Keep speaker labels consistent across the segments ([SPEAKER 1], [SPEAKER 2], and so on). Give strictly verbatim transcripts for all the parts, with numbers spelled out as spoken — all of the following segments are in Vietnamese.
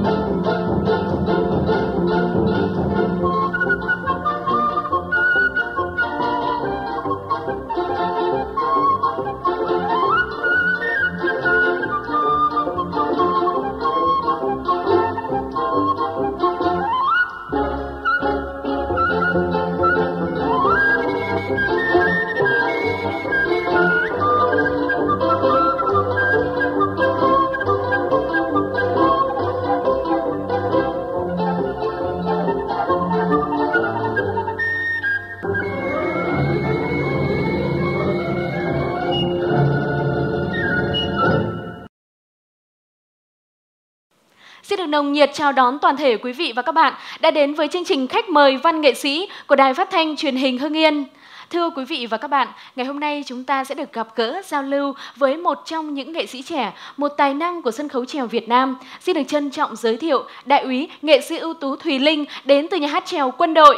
[SPEAKER 1] Xin được nồng nhiệt chào đón toàn thể quý vị và các bạn đã đến với chương trình khách mời văn nghệ sĩ của Đài Phát thanh Truyền hình Hưng Yên. Thưa quý vị và các bạn, ngày hôm nay chúng ta sẽ được gặp gỡ, giao lưu với một trong những nghệ sĩ trẻ, một tài năng của sân khấu chèo Việt Nam. Xin được trân trọng giới thiệu đại úy nghệ sĩ ưu tú Thùy Linh đến từ nhà hát chèo Quân đội.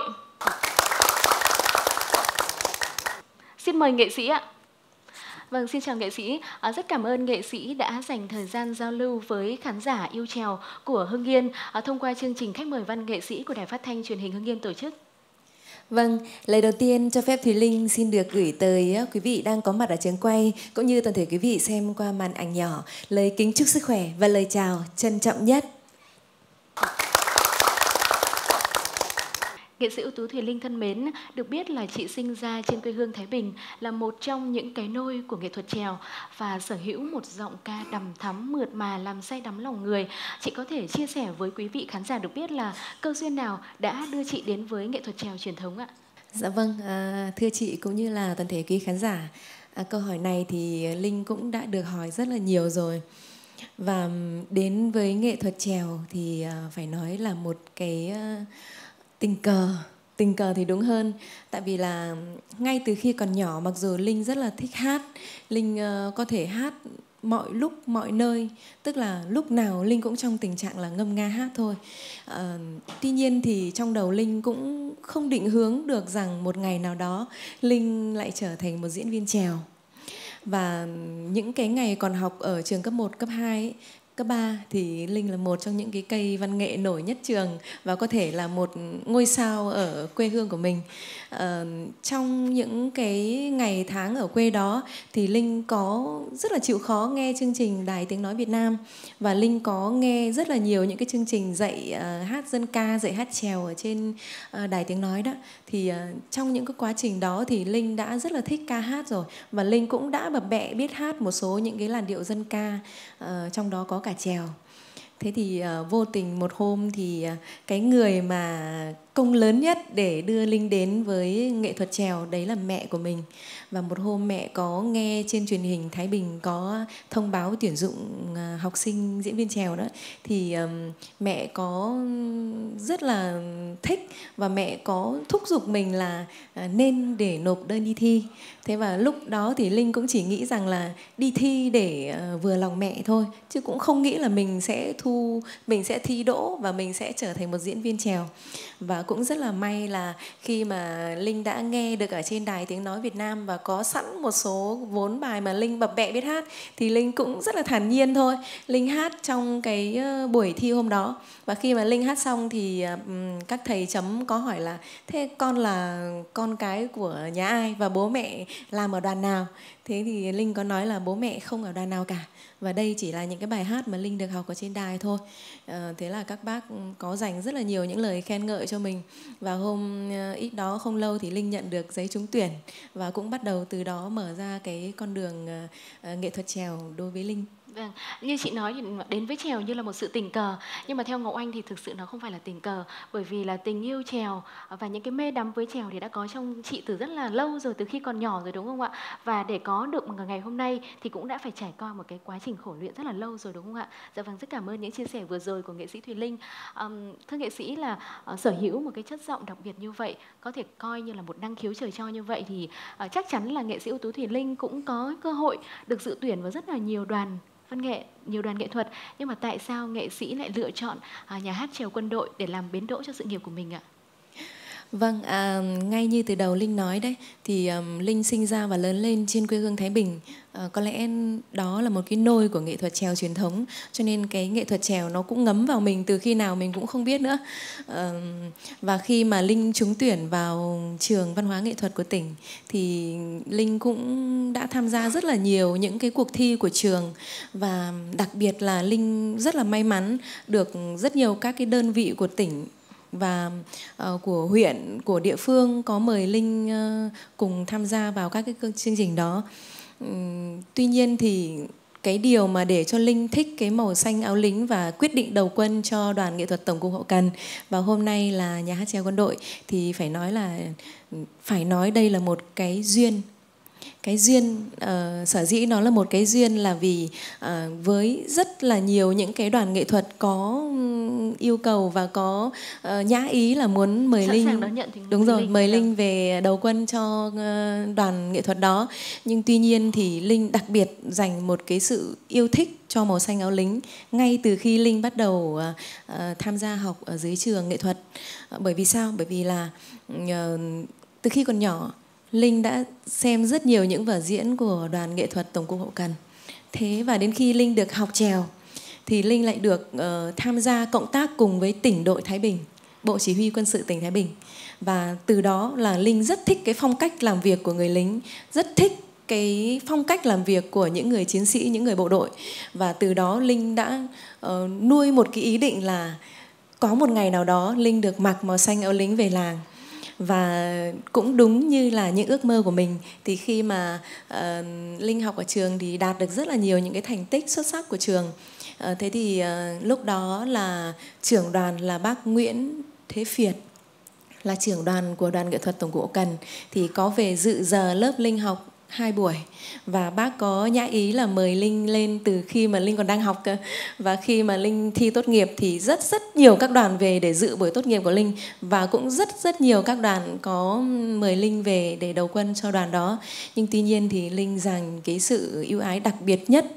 [SPEAKER 1] Xin mời nghệ sĩ ạ. Vâng, xin chào nghệ sĩ. À, rất cảm ơn nghệ sĩ đã dành thời gian giao lưu với khán giả yêu chèo của Hưng Yên à, thông qua chương trình khách mời văn nghệ sĩ của Đài Phát thanh Truyền hình Hưng Yên tổ chức.
[SPEAKER 2] Vâng, lời đầu tiên cho phép Thùy Linh xin được gửi tới quý vị đang có mặt ở trường quay cũng như toàn thể quý vị xem qua màn ảnh nhỏ lời kính chúc sức khỏe và lời chào trân trọng nhất.
[SPEAKER 1] Nghệ sĩ ưu tú Thùy Linh thân mến, được biết là chị sinh ra trên quê hương Thái Bình, là một trong những cái nôi của nghệ thuật chèo và sở hữu một giọng ca đằm thắm mượt mà làm say đắm lòng người. Chị có thể chia sẻ với quý vị khán giả được biết là cơ duyên nào đã đưa chị đến với nghệ thuật chèo truyền thống ạ?
[SPEAKER 2] Dạ vâng, à, thưa chị cũng như là toàn thể quý khán giả, à, câu hỏi này thì Linh cũng đã được hỏi rất là nhiều rồi. Và đến với nghệ thuật chèo thì à, phải nói là một cái à, tình cờ, tình cờ thì đúng hơn. Tại vì là ngay từ khi còn nhỏ, mặc dù Linh rất là thích hát, Linh uh, có thể hát mọi lúc, mọi nơi. Tức là lúc nào Linh cũng trong tình trạng là ngâm nga hát thôi. uh, Tuy nhiên thì trong đầu Linh cũng không định hướng được rằng một ngày nào đó Linh lại trở thành một diễn viên chèo. Và những cái ngày còn học ở trường cấp một, cấp hai ấy, cấp ba thì Linh là một trong những cái cây văn nghệ nổi nhất trường và có thể là một ngôi sao ở quê hương của mình. À, trong những cái ngày tháng ở quê đó thì Linh có rất là chịu khó nghe chương trình Đài Tiếng Nói Việt Nam và Linh có nghe rất là nhiều những cái chương trình dạy uh, hát dân ca, dạy hát chèo ở trên uh, Đài Tiếng Nói đó. Thì uh, trong những cái quá trình đó thì Linh đã rất là thích ca hát rồi và Linh cũng đã bập bẹ biết hát một số những cái làn điệu dân ca, uh, trong đó có cả chèo. Thế thì uh, vô tình một hôm thì uh, cái người mà công lớn nhất để đưa Linh đến với nghệ thuật chèo đấy là mẹ của mình. Và một hôm mẹ có nghe trên truyền hình Thái Bình có thông báo tuyển dụng uh, học sinh diễn viên chèo đó. Thì um, mẹ có rất là thích và mẹ có thúc giục mình là uh, nên để nộp đơn đi thi. Thế và lúc đó thì Linh cũng chỉ nghĩ rằng là đi thi để uh, vừa lòng mẹ thôi, chứ cũng không nghĩ là mình sẽ thu, mình sẽ thi đỗ và mình sẽ trở thành một diễn viên chèo. Và cũng rất là may là khi mà Linh đã nghe được ở trên Đài Tiếng Nói Việt Nam và có sẵn một số vốn bài mà Linh bập bẹ biết hát thì Linh cũng rất là thản nhiên thôi. Linh hát trong cái buổi thi hôm đó. Và khi mà Linh hát xong thì um, các thầy chấm có hỏi là thế con là con cái của nhà ai và bố mẹ làm ở đoàn nào? Thế thì Linh có nói là bố mẹ không ở đoàn nào cả. Và đây chỉ là những cái bài hát mà Linh được học ở trên đài thôi. à, Thế là các bác có dành rất là nhiều những lời khen ngợi cho mình. Và hôm ít đó không lâu thì Linh nhận được giấy trúng tuyển. Và cũng bắt đầu từ đó mở ra cái con đường uh, nghệ thuật chèo đối với Linh.
[SPEAKER 1] Vâng, như chị nói thì đến với chèo như là một sự tình cờ. Nhưng mà theo Ngọc Anh thì thực sự nó không phải là tình cờ. Bởi vì là tình yêu chèo và những cái mê đắm với chèo thì đã có trong chị từ rất là lâu rồi, từ khi còn nhỏ rồi đúng không ạ? Và để có được ngày hôm nay thì cũng đã phải trải qua một cái quá trình khổ luyện rất là lâu rồi đúng không ạ? Dạ vâng, rất cảm ơn những chia sẻ vừa rồi của nghệ sĩ Thùy Linh. um, Thưa nghệ sĩ là uh, sở hữu một cái chất giọng đặc biệt như vậy, có thể coi như là một năng khiếu trời cho như vậy thì uh, chắc chắn là nghệ sĩ ưu tú Thùy Linh cũng có cơ hội được dự tuyển vào rất là nhiều đoàn văn nghệ, nhiều đoàn nghệ thuật. Nhưng mà tại sao nghệ sĩ lại lựa chọn à, nhà hát chèo Quân đội để làm bến đỗ cho sự nghiệp của mình ạ?
[SPEAKER 2] Vâng, à, ngay như từ đầu Linh nói đấy, thì um, Linh sinh ra và lớn lên trên quê hương Thái Bình. À, có lẽ đó là một cái nôi của nghệ thuật chèo truyền thống, cho nên cái nghệ thuật chèo nó cũng ngấm vào mình từ khi nào mình cũng không biết nữa. À, và khi mà Linh trúng tuyển vào trường văn hóa nghệ thuật của tỉnh thì Linh cũng đã tham gia rất là nhiều những cái cuộc thi của trường, và đặc biệt là Linh rất là may mắn được rất nhiều các cái đơn vị của tỉnh và uh, của huyện, của địa phương có mời Linh uh, cùng tham gia vào các cái chương trình đó. Um, tuy nhiên thì cái điều mà để cho Linh thích cái màu xanh áo lính và quyết định đầu quân cho đoàn nghệ thuật Tổng cục Hậu Cần và hôm nay là Nhà hát chèo Quân đội thì phải nói là phải nói đây là một cái duyên. Cái duyên uh, sở dĩ nó là một cái duyên là vì uh, với rất là nhiều những cái đoàn nghệ thuật có yêu cầu và có uh, nhã ý là muốn mời
[SPEAKER 1] sẵn
[SPEAKER 2] Linh
[SPEAKER 1] sàng đón nhận thì
[SPEAKER 2] đúng rồi
[SPEAKER 1] Linh
[SPEAKER 2] mời Linh về đầu quân cho uh, đoàn nghệ thuật đó, nhưng tuy nhiên thì Linh đặc biệt dành một cái sự yêu thích cho màu xanh áo lính ngay từ khi Linh bắt đầu uh, uh, tham gia học ở dưới trường nghệ thuật. Uh, bởi vì sao? Bởi vì là uh, từ khi còn nhỏ Linh đã xem rất nhiều những vở diễn của đoàn nghệ thuật Tổng cục Hậu Cần. Thế và đến khi Linh được học chèo thì Linh lại được uh, tham gia cộng tác cùng với tỉnh đội Thái Bình, Bộ Chỉ huy Quân sự tỉnh Thái Bình. Và từ đó là Linh rất thích cái phong cách làm việc của người lính, rất thích cái phong cách làm việc của những người chiến sĩ, những người bộ đội. Và từ đó Linh đã uh, nuôi một cái ý định là có một ngày nào đó Linh được mặc màu xanh áo lính về làng. Và cũng đúng như là những ước mơ của mình thì khi mà uh, Linh học ở trường thì đạt được rất là nhiều những cái thành tích xuất sắc của trường. Uh, thế thì uh, lúc đó là trưởng đoàn là bác Nguyễn Thế Việt, là trưởng đoàn của đoàn nghệ thuật Tổng cục Hậu Cần, thì có về dự giờ lớp Linh học hai buổi và bác có nhã ý là mời Linh lên từ khi mà Linh còn đang học cơ. Và khi mà Linh thi tốt nghiệp thì rất rất nhiều các đoàn về để dự buổi tốt nghiệp của Linh, và cũng rất rất nhiều các đoàn có mời Linh về để đầu quân cho đoàn đó. Nhưng tuy nhiên thì Linh dành cái sự ưu ái đặc biệt nhất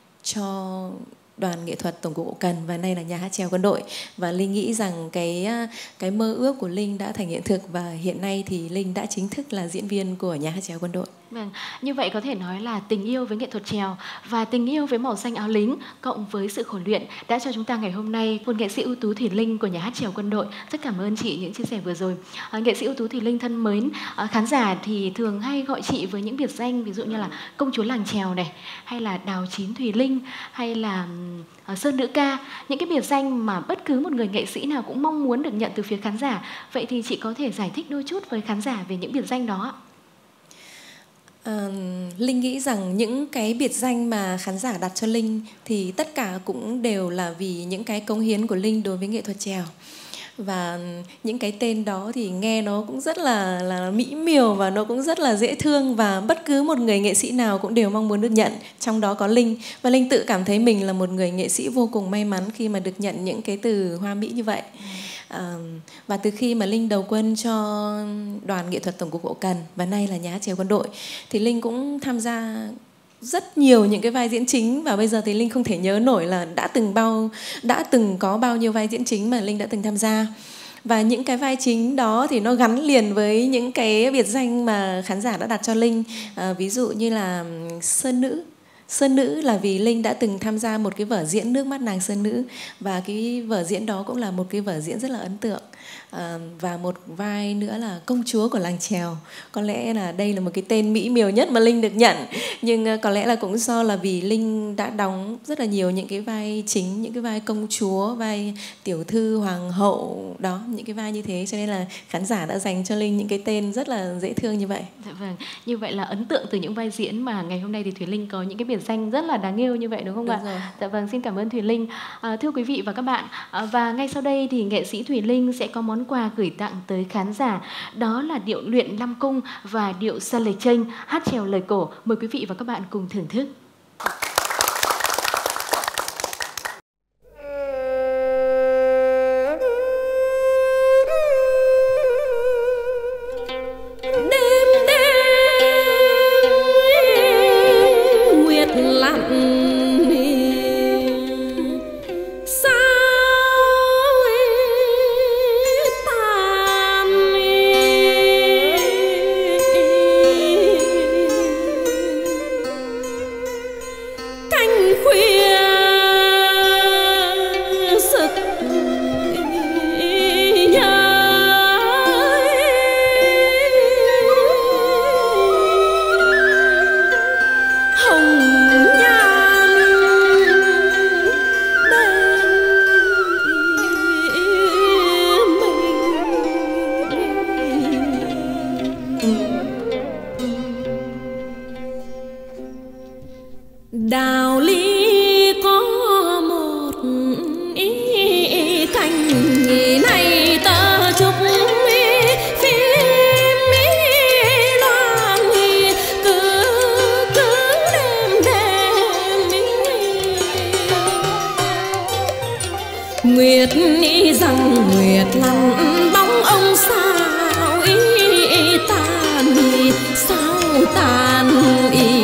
[SPEAKER 2] cho đoàn nghệ thuật Tổng cục Hậu Cần và nay là Nhà hát chèo Quân đội. Và Linh nghĩ rằng cái cái mơ ước của Linh đã thành hiện thực và hiện nay thì Linh đã chính thức là diễn viên của Nhà hát chèo Quân đội.
[SPEAKER 1] Vâng, như vậy có thể nói là tình yêu với nghệ thuật chèo và tình yêu với màu xanh áo lính cộng với sự khổ luyện đã cho chúng ta ngày hôm nay một nghệ sĩ ưu tú Thùy Linh của Nhà hát chèo Quân đội. Rất cảm ơn chị những chia sẻ vừa rồi. À, nghệ sĩ ưu tú Thùy Linh thân mến, à, khán giả thì thường hay gọi chị với những biệt danh ví dụ như là công chúa làng chèo này, hay là đào chín Thùy Linh, hay là à, sơn nữ ca, những cái biệt danh mà bất cứ một người nghệ sĩ nào cũng mong muốn được nhận từ phía khán giả. Vậy thì chị có thể giải thích đôi chút với khán giả về những biệt danh đó ạ?
[SPEAKER 2] À, Linh nghĩ rằng những cái biệt danh mà khán giả đặt cho Linh thì tất cả cũng đều là vì những cái cống hiến của Linh đối với nghệ thuật chèo. Và những cái tên đó thì nghe nó cũng rất là, là mỹ miều và nó cũng rất là dễ thương, và bất cứ một người nghệ sĩ nào cũng đều mong muốn được nhận, trong đó có Linh. Và Linh tự cảm thấy mình là một người nghệ sĩ vô cùng may mắn khi mà được nhận những cái từ hoa mỹ như vậy. À, và từ khi mà Linh đầu quân cho đoàn nghệ thuật Tổng cục Hậu Cần và nay là Nhà hát chèo Quân đội thì Linh cũng tham gia rất nhiều những cái vai diễn chính, và bây giờ thì Linh không thể nhớ nổi là đã từng bao đã từng có bao nhiêu vai diễn chính mà Linh đã từng tham gia. Và những cái vai chính đó thì nó gắn liền với những cái biệt danh mà khán giả đã đặt cho Linh. À, ví dụ như là sơn nữ. Sơn nữ là vì Linh đã từng tham gia một cái vở diễn Nước mắt nàng sơn nữ, và cái vở diễn đó cũng là một cái vở diễn rất là ấn tượng. À, và một vai nữa là công chúa của làng chèo. Có lẽ là đây là một cái tên mỹ miều nhất mà Linh được nhận, nhưng có lẽ là cũng do là vì Linh đã đóng rất là nhiều những cái vai chính, những cái vai công chúa, vai tiểu thư, hoàng hậu đó, những cái vai như thế, cho nên là khán giả đã dành cho Linh những cái tên rất là dễ thương như vậy.
[SPEAKER 1] Dạ vâng, như vậy là ấn tượng từ những vai diễn mà ngày hôm nay thì Thùy Linh có những cái biệt danh rất là đáng yêu như vậy đúng không
[SPEAKER 2] đúng
[SPEAKER 1] ạ?
[SPEAKER 2] Rồi.
[SPEAKER 1] Dạ vâng, xin cảm ơn Thùy Linh. À, thưa quý vị và các bạn, à, và ngay sau đây thì nghệ sĩ Thùy Linh sẽ có món quà gửi tặng tới khán giả, đó là điệu luyện Lam Cung và điệu Sa Lê Chênh, hát chèo lời cổ. Mời quý vị và các bạn cùng thưởng thức.
[SPEAKER 3] Sao tan
[SPEAKER 2] Nguyệt ý rằng nguyệt lặn bóng ông sao ý, ý tàn ý, sao tàn ý.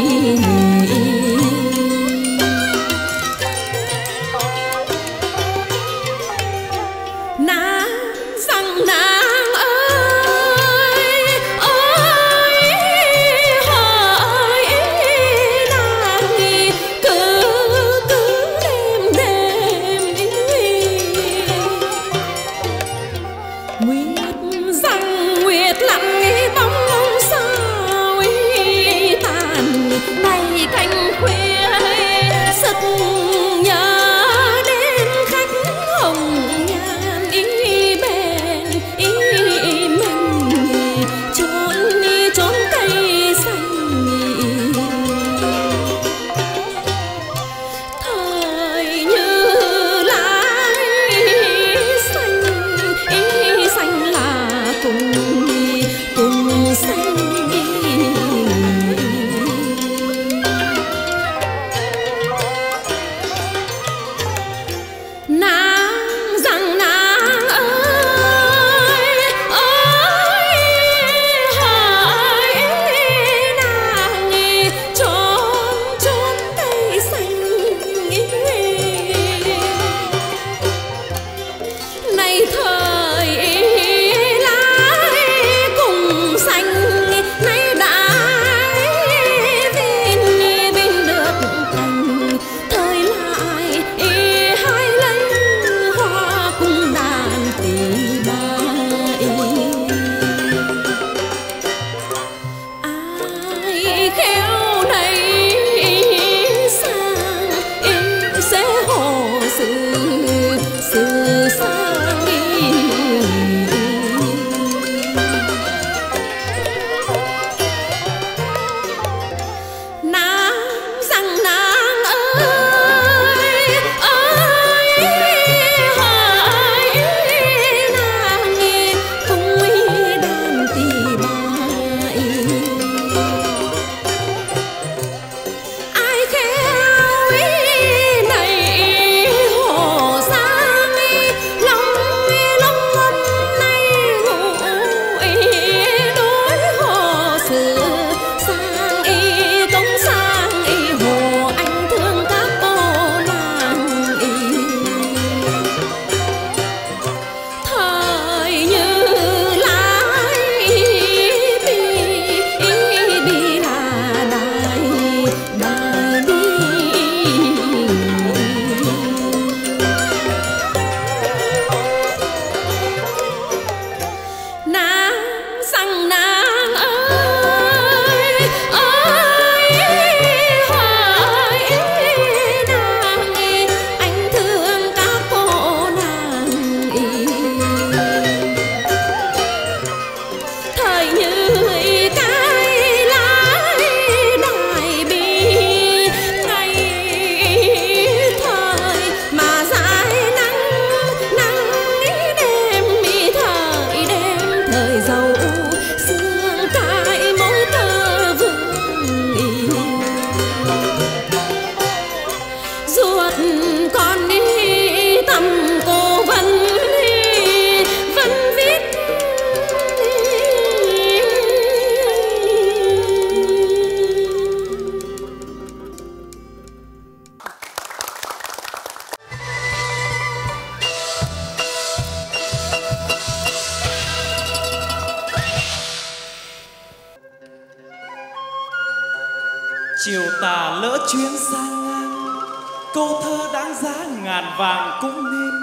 [SPEAKER 3] Chiều tà lỡ chuyến sang ngang, câu thơ đáng giá ngàn vàng cũng nên.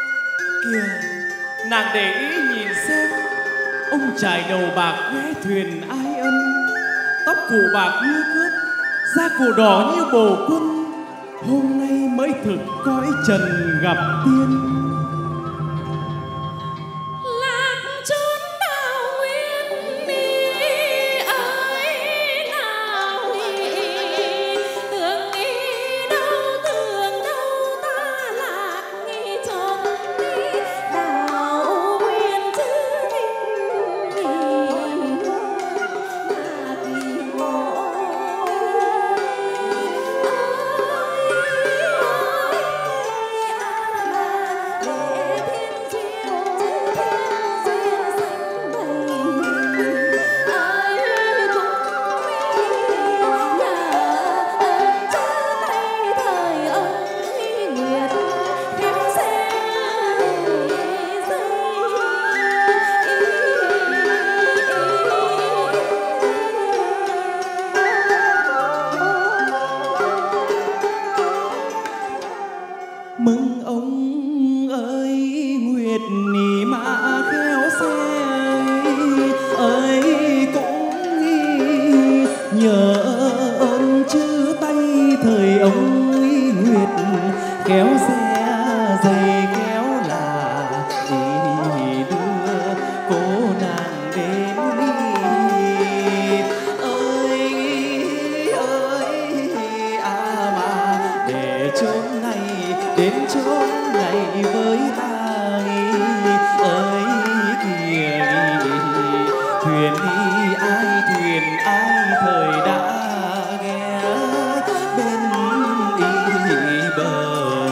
[SPEAKER 3] Kìa, nàng để ý nhìn xem, ông trải đầu bạc ghé thuyền ai ân, tóc cụ bạc như cướp, da cổ đỏ như bồ quân, hôm nay mới thực cõi trần gặp tiên. Mừng ông ơi Nguyệt nì mã khéo xe ơi cũng nhờ ơn chữ tay thời ông Nguyệt kéo xe dày kéo là đi đưa cô nàng đến ơi ơi à mà để chốn này đến chốn này với ta ơi kìa thuyền đi ai thuyền ai thời đã ghé bên ý bờ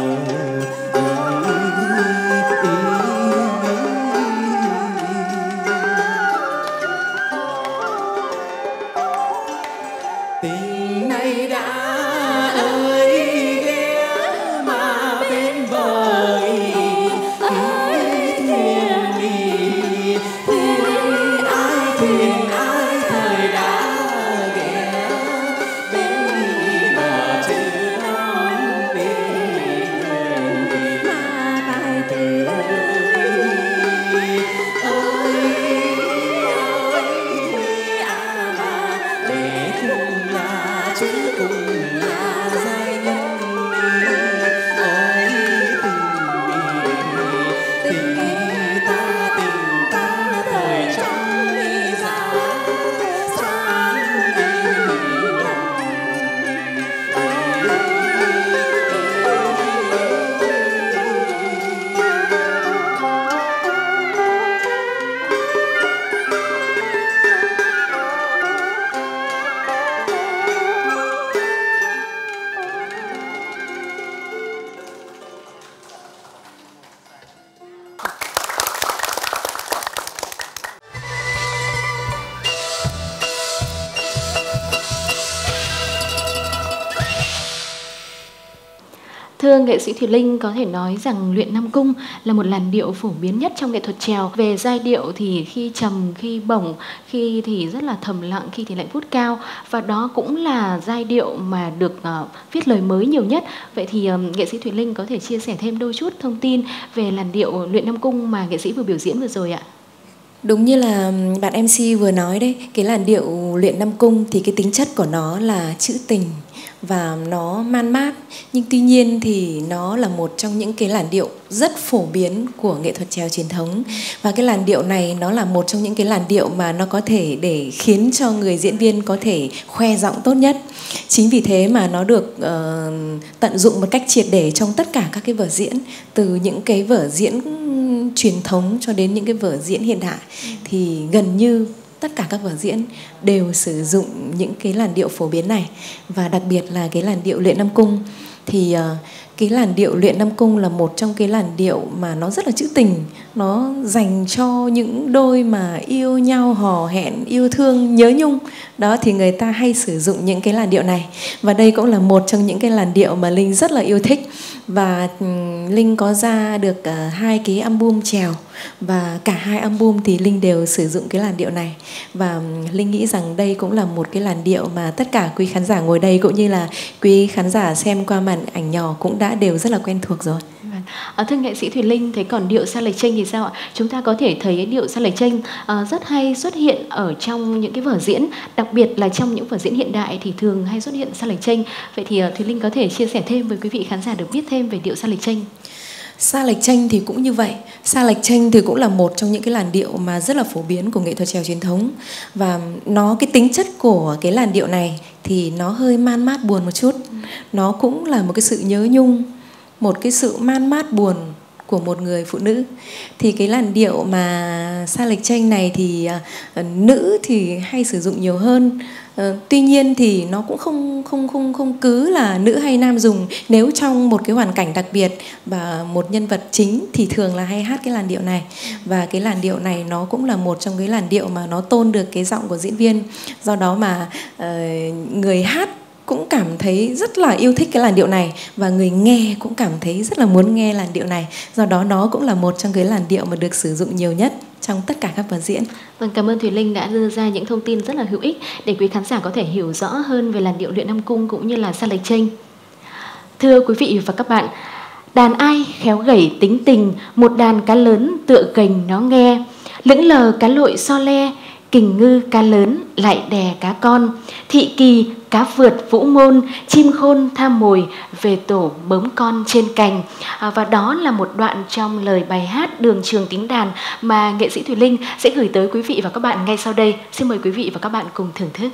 [SPEAKER 3] tình này đã ơi ghé mà bên bờ thuyền đi thuyền ai thuyền ai thời đã ghé bên bờ chữ non bên mà tài tử ơi ơi à mà để cùng là chữ cùng là giai nhân ơi tình tình ta tình ta thời trong ly giá sáng
[SPEAKER 1] Thưa nghệ sĩ Thùy Linh, có thể nói rằng luyện Nam Cung là một làn điệu phổ biến nhất trong nghệ thuật chèo. Về giai điệu thì khi trầm, khi bổng, khi thì rất là thầm lặng, khi thì lại vút cao. Và đó cũng là giai điệu mà được uh, viết lời mới nhiều nhất. Vậy thì um, nghệ sĩ Thùy Linh có thể chia sẻ thêm đôi chút thông tin về làn điệu luyện Nam Cung mà nghệ sĩ vừa biểu diễn vừa rồi ạ?
[SPEAKER 2] Đúng như là bạn em xê vừa nói đấy, cái làn điệu luyện Nam Cung thì cái tính chất của nó là trữ tình và nó man mát, nhưng tuy nhiên thì nó là một trong những cái làn điệu rất phổ biến của nghệ thuật chèo truyền thống. Và cái làn điệu này nó là một trong những cái làn điệu mà nó có thể để khiến cho người diễn viên có thể khoe giọng tốt nhất. Chính vì thế mà nó được uh, tận dụng một cách triệt để trong tất cả các cái vở diễn, từ những cái vở diễn truyền thống cho đến những cái vở diễn hiện đại, thì gần như tất cả các vở diễn đều sử dụng những cái làn điệu phổ biến này. Và đặc biệt là cái làn điệu luyện Nam Cung thì uh, cái làn điệu luyện Nam Cung là một trong cái làn điệu mà nó rất là trữ tình. Nó dành cho những đôi mà yêu nhau, hò hẹn, yêu thương, nhớ nhung. Đó thì người ta hay sử dụng những cái làn điệu này. Và đây cũng là một trong những cái làn điệu mà Linh rất là yêu thích. Và um, Linh có ra được uh, hai cái album chèo. Và cả hai album thì Linh đều sử dụng cái làn điệu này. Và um, Linh nghĩ rằng đây cũng là một cái làn điệu mà tất cả quý khán giả ngồi đây cũng như là quý khán giả xem qua màn ảnh nhỏ cũng đã đều rất là quen thuộc rồi.
[SPEAKER 1] À, thưa nghệ sĩ Thùy Linh, thế còn điệu Sa Lệch Chênh thì sao ạ? Chúng ta có thể thấy điệu Sa Lệch Chênh à, rất hay xuất hiện ở trong những cái vở diễn, đặc biệt là trong những vở diễn hiện đại thì thường hay xuất hiện Sa Lệch Chênh. Vậy thì Thùy Linh có thể chia sẻ thêm với quý vị khán giả được biết thêm về điệu Sa Lệch Chênh.
[SPEAKER 2] Sa Lệch Chênh thì cũng như vậy. Sa Lệch Chênh thì cũng là một trong những cái làn điệu mà rất là phổ biến của nghệ thuật chèo truyền thống. Và nó cái tính chất của cái làn điệu này thì nó hơi man mát buồn một chút. Nó cũng là một cái sự nhớ nhung, một cái sự man mát buồn của một người phụ nữ. Thì cái làn điệu mà Sa Lệch Chênh này thì uh, nữ thì hay sử dụng nhiều hơn. Ờ, tuy nhiên thì nó cũng không không không không cứ là nữ hay nam dùng. Nếu trong một cái hoàn cảnh đặc biệt và một nhân vật chính thì thường là hay hát cái làn điệu này. Và cái làn điệu này nó cũng là một trong cái làn điệu mà nó tôn được cái giọng của diễn viên. Do đó mà uh, người hát cũng cảm thấy rất là yêu thích cái làn điệu này, và người nghe cũng cảm thấy rất là muốn nghe làn điệu này. Do đó nó cũng là một trong cái làn điệu mà được sử dụng nhiều nhất trong tất cả các vở diễn.
[SPEAKER 1] Vâng, cảm ơn Thùy Linh đã đưa ra những thông tin rất là hữu ích để quý khán giả có thể hiểu rõ hơn về làn điệu luyện Nam Cung cũng như là Sa Lệch Chênh. Thưa quý vị và các bạn, đàn ai khéo gẩy tính tình, một đàn cá lớn tựa gành nó nghe, lững lờ cá lội so le, kình ngư cá lớn lại đè cá con, thị kỳ cá vượt vũ môn, chim khôn tham mồi về tổ bướm con trên cành. À, và đó là một đoạn trong lời bài hát Đường Trường Tiếng Đàn mà nghệ sĩ Thùy Linh sẽ gửi tới quý vị và các bạn ngay sau đây. Xin mời quý vị và các bạn cùng thưởng thức.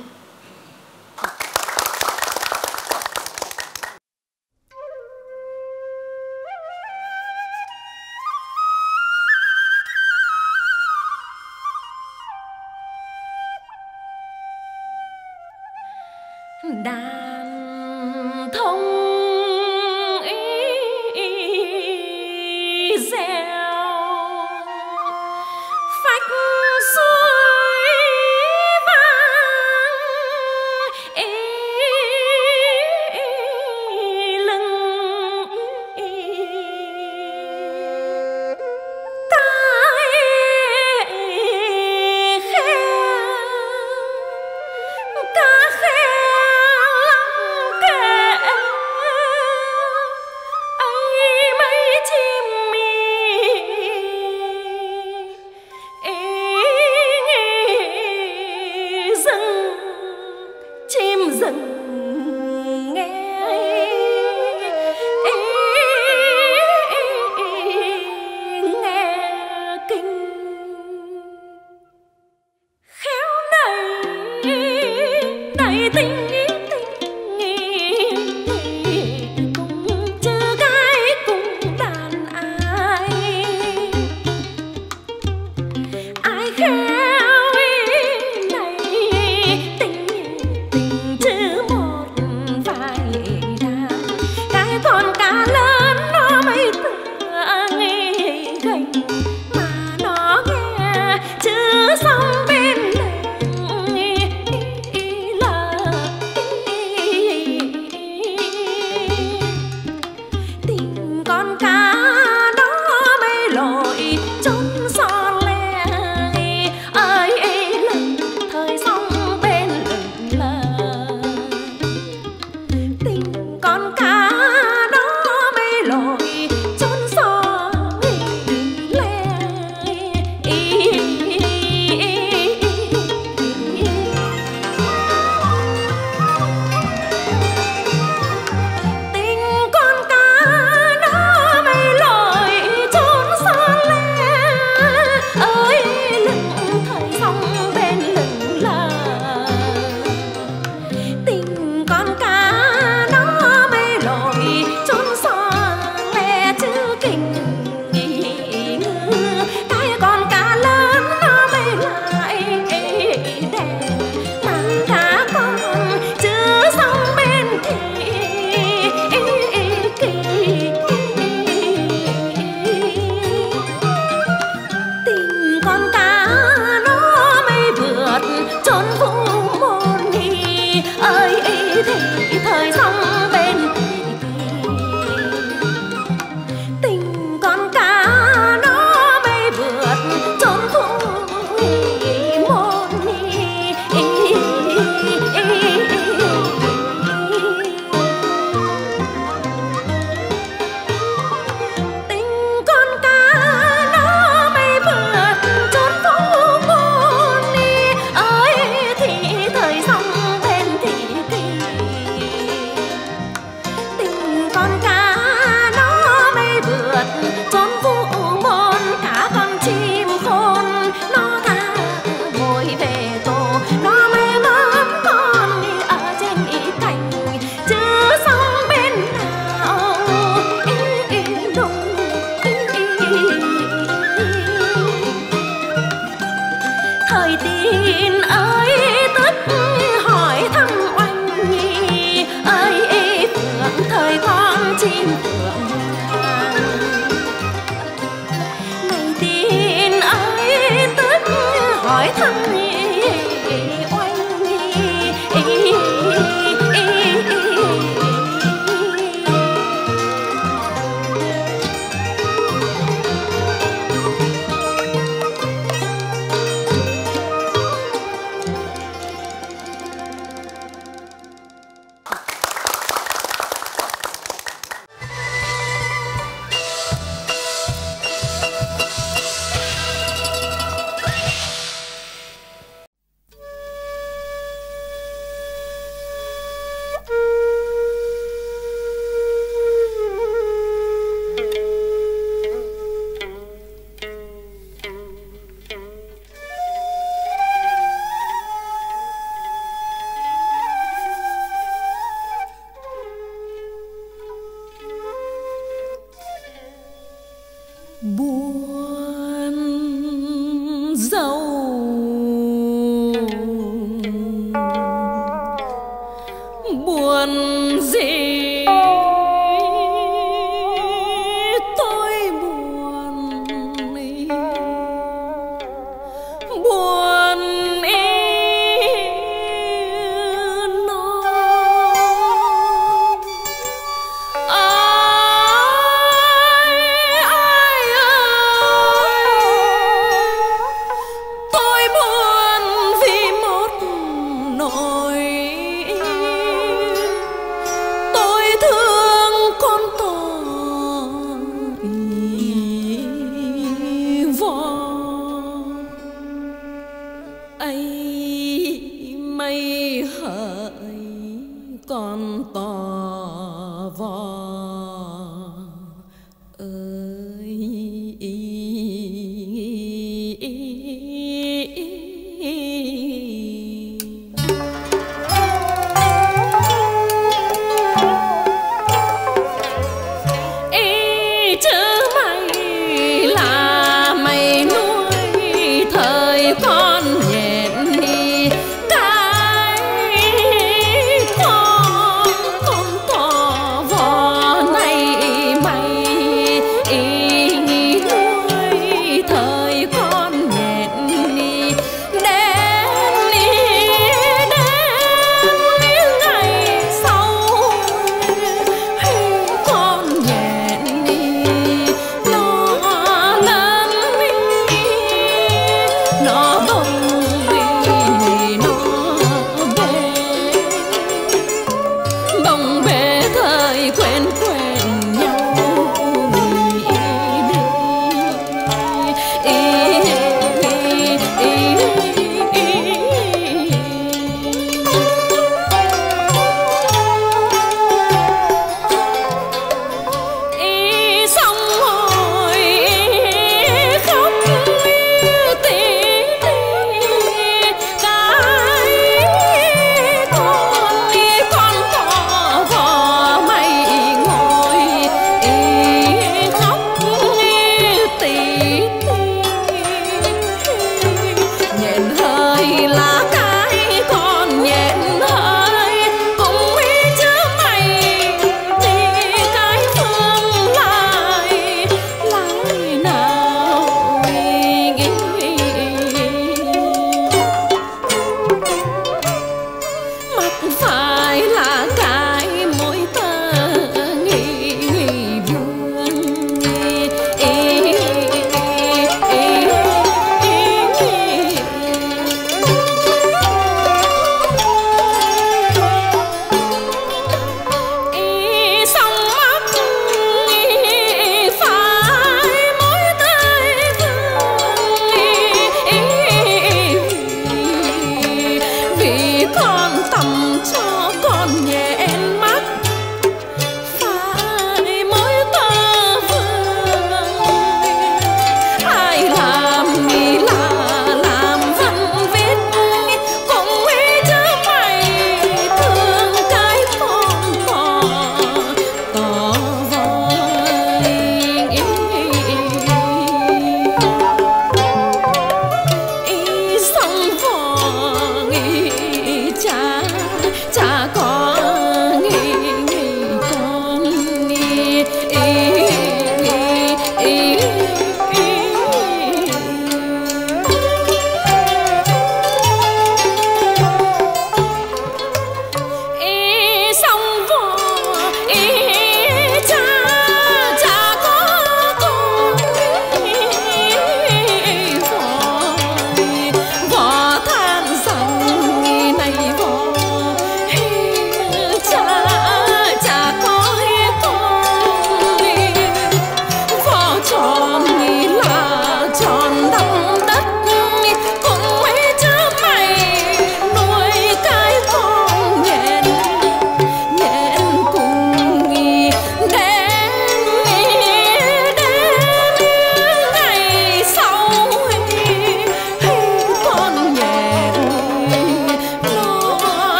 [SPEAKER 2] Đàn thông ý, ý reo phách suối vang ý, ý lưng ý, tai khe ca khe
[SPEAKER 4] thời tin ơi tất hỏi chim phượng vang. Này tin ai tất hỏi thăm buồn dâu buồn gì tôi buồn ý, buồn ý nó ai ai ơi tôi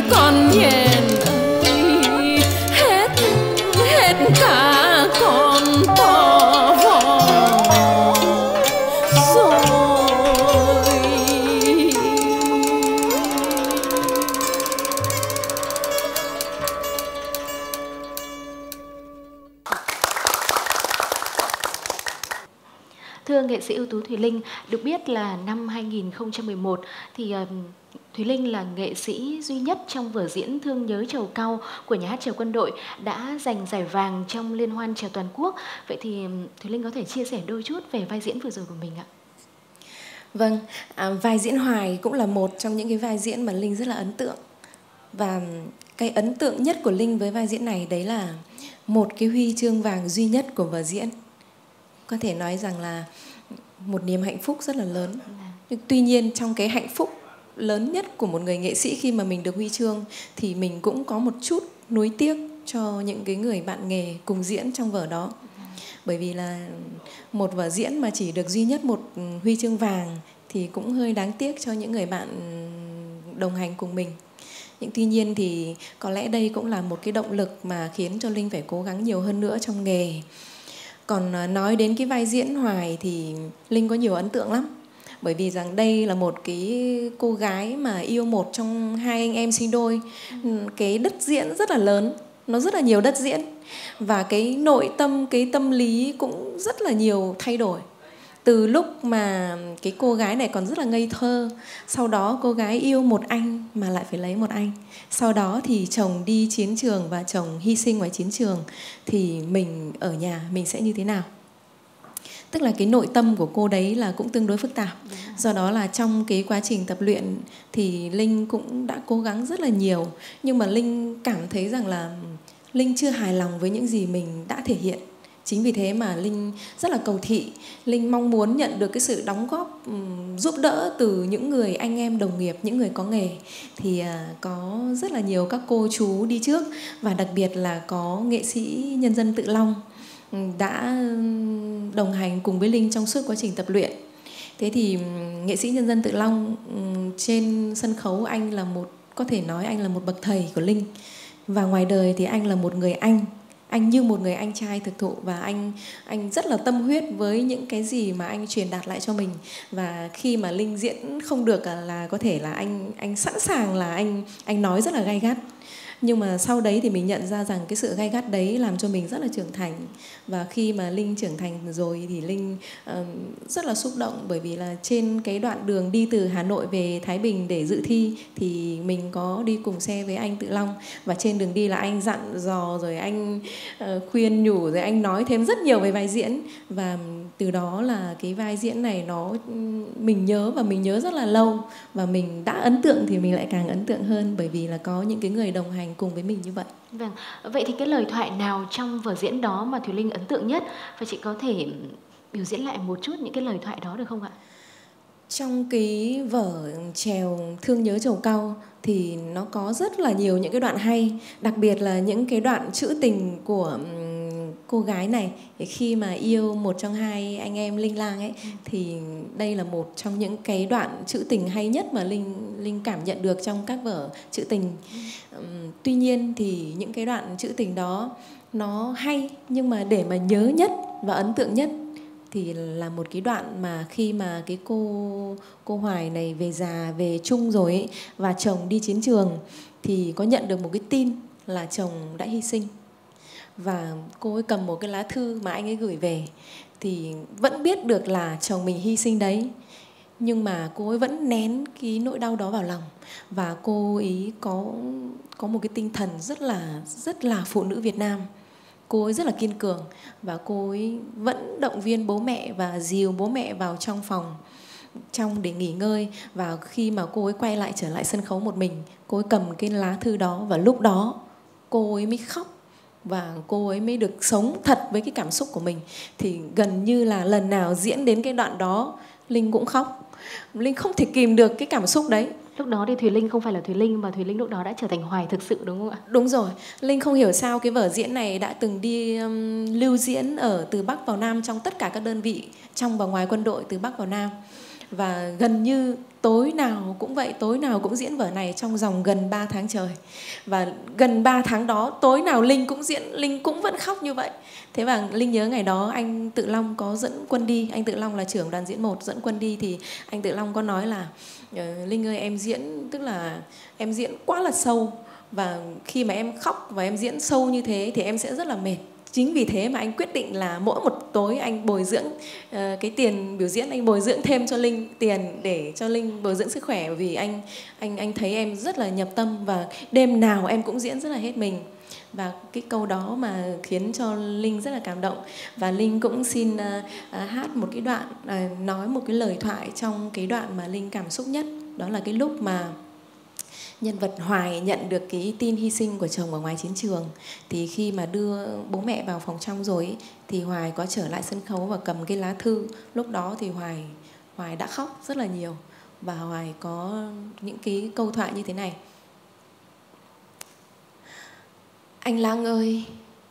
[SPEAKER 4] con nhện ơi, hết hết cả con to vò rồi.
[SPEAKER 1] Thưa nghệ sĩ ưu tú Thùy Linh, được biết là năm hai nghìn không trăm mười một thì uh, Thùy Linh là nghệ sĩ duy nhất trong vở diễn Thương Nhớ Trầu Cau của Nhà hát Chèo Quân đội đã giành giải vàng trong Liên hoan chèo toàn quốc. Vậy thì Thùy Linh có thể chia sẻ đôi chút về vai diễn vừa rồi của mình ạ?
[SPEAKER 2] Vâng, à, vai diễn Hoài cũng là một trong những cái vai diễn mà Linh rất là ấn tượng. Và cái ấn tượng nhất của Linh với vai diễn này đấy là một cái huy chương vàng duy nhất của vở diễn. Có thể nói rằng là một niềm hạnh phúc rất là lớn. Nhưng tuy nhiên trong cái hạnh phúc lớn nhất của một người nghệ sĩ khi mà mình được huy chương thì mình cũng có một chút nuối tiếc cho những cái người bạn nghề cùng diễn trong vở đó. Bởi vì là một vở diễn mà chỉ được duy nhất một huy chương vàng thì cũng hơi đáng tiếc cho những người bạn đồng hành cùng mình. Nhưng tuy nhiên thì có lẽ đây cũng là một cái động lực mà khiến cho Linh phải cố gắng nhiều hơn nữa trong nghề. Còn nói đến cái vai diễn Hoài thì Linh có nhiều ấn tượng lắm. Bởi vì rằng đây là một cái cô gái mà yêu một trong hai anh em sinh đôi. Cái đất diễn rất là lớn, nó rất là nhiều đất diễn. Và cái nội tâm, cái tâm lý cũng rất là nhiều thay đổi. Từ lúc mà cái cô gái này còn rất là ngây thơ, sau đó cô gái yêu một anh mà lại phải lấy một anh. Sau đó thì chồng đi chiến trường và chồng hy sinh ngoài chiến trường, thì mình ở nhà mình sẽ như thế nào? Tức là cái nội tâm của cô đấy là cũng tương đối phức tạp. Do đó là trong cái quá trình tập luyện thì Linh cũng đã cố gắng rất là nhiều. Nhưng mà Linh cảm thấy rằng là Linh chưa hài lòng với những gì mình đã thể hiện. Chính vì thế mà Linh rất là cầu thị. Linh mong muốn nhận được cái sự đóng góp, um, giúp đỡ từ những người anh em đồng nghiệp, những người có nghề. Thì uh, có rất là nhiều các cô chú đi trước. Và đặc biệt là có nghệ sĩ Nhân dân Tự Long đã đồng hành cùng với Linh trong suốt quá trình tập luyện. Thế thì um, nghệ sĩ Nhân dân Tự Long um, trên sân khấu anh là một, có thể nói anh là một bậc thầy của Linh. Và ngoài đời thì anh là một người anh. Anh như một người anh trai thực thụ, và anh anh rất là tâm huyết với những cái gì mà anh truyền đạt lại cho mình. Và khi mà Linh diễn không được là có thể là anh anh sẵn sàng là anh anh nói rất là gay gắt. Nhưng mà sau đấy thì mình nhận ra rằng cái sự gay gắt đấy làm cho mình rất là trưởng thành. Và khi mà Linh trưởng thành rồi thì Linh uh, rất là xúc động. Bởi vì là trên cái đoạn đường đi từ Hà Nội về Thái Bình để dự thi thì mình có đi cùng xe với anh Tự Long. Và trên đường đi là anh dặn dò, rồi anh uh, khuyên nhủ, rồi anh nói thêm rất nhiều về vai diễn. Và từ đó là cái vai diễn này nó mình nhớ, và mình nhớ rất là lâu. Và mình đã ấn tượng thì mình lại càng ấn tượng hơn, bởi vì là có những cái người đồng hành cùng với mình như vậy.
[SPEAKER 1] Vâng, vậy thì cái lời thoại nào trong vở diễn đó mà Thùy Linh ấn tượng nhất? Và chị có thể biểu diễn lại một chút những cái lời thoại đó được không ạ?
[SPEAKER 2] Trong cái vở chèo Thương Nhớ Trầu Cau thì nó có rất là nhiều những cái đoạn hay. Đặc biệt là những cái đoạn trữ tình của cô gái này khi mà yêu một trong hai anh em Linh Lang ấy, thì đây là một trong những cái đoạn trữ tình hay nhất mà Linh Linh cảm nhận được trong các vở trữ tình. Um, tuy nhiên thì những cái đoạn trữ tình đó nó hay, nhưng mà để mà nhớ nhất và ấn tượng nhất thì là một cái đoạn mà khi mà cái cô cô Hoài này về già, về chung rồi ấy, và chồng đi chiến trường thì có nhận được một cái tin là chồng đã hy sinh. Và cô ấy cầm một cái lá thư mà anh ấy gửi về, thì vẫn biết được là chồng mình hy sinh đấy, nhưng mà cô ấy vẫn nén cái nỗi đau đó vào lòng. Và cô ấy có có một cái tinh thần rất là rất là phụ nữ Việt Nam. Cô ấy rất là kiên cường, và cô ấy vẫn động viên bố mẹ và dìu bố mẹ vào trong phòng trong để nghỉ ngơi. Và khi mà cô ấy quay lại trở lại sân khấu một mình, cô ấy cầm cái lá thư đó, và lúc đó cô ấy mới khóc. Và cô ấy mới được sống thật với cái cảm xúc của mình. Thì gần như là lần nào diễn đến cái đoạn đó, Linh cũng khóc. Linh không thể kìm được cái cảm xúc đấy.
[SPEAKER 1] Lúc đó thì Thùy Linh không phải là Thùy Linh, mà Thùy Linh lúc đó đã trở thành Hoài thực sự, đúng không ạ?
[SPEAKER 2] Đúng rồi. Linh không hiểu sao cái vở diễn này đã từng đi um, lưu diễn ở từ Bắc vào Nam trong tất cả các đơn vị trong và ngoài quân đội, từ Bắc vào Nam. Và gần như tối nào cũng vậy, tối nào cũng diễn vở này trong vòng gần ba tháng trời. Và gần ba tháng đó, tối nào Linh cũng diễn, Linh cũng vẫn khóc như vậy. Thế và Linh nhớ ngày đó anh Tự Long có dẫn Quân đi, anh Tự Long là trưởng đoàn diễn một, dẫn Quân đi thì anh Tự Long có nói là Linh ơi, em diễn, tức là em diễn quá là sâu, và khi mà em khóc và em diễn sâu như thế thì em sẽ rất là mệt. Chính vì thế mà anh quyết định là mỗi một tối anh bồi dưỡng uh, cái tiền biểu diễn, anh bồi dưỡng thêm cho Linh tiền để cho Linh bồi dưỡng sức khỏe, vì anh anh anh thấy em rất là nhập tâm và đêm nào em cũng diễn rất là hết mình. Và cái câu đó mà khiến cho Linh rất là cảm động. Và Linh cũng xin uh, uh, hát một cái đoạn, uh, nói một cái lời thoại trong cái đoạn mà Linh cảm xúc nhất. Đó là cái lúc mà nhân vật Hoài nhận được cái tin hy sinh của chồng ở ngoài chiến trường. Thì khi mà đưa bố mẹ vào phòng trong rồi ấy, thì Hoài có trở lại sân khấu và cầm cái lá thư. Lúc đó thì Hoài, Hoài đã khóc rất là nhiều. Và Hoài có những cái câu thoại như thế này: anh Lang ơi,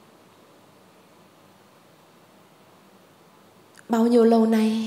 [SPEAKER 2] bao nhiêu lâu nay,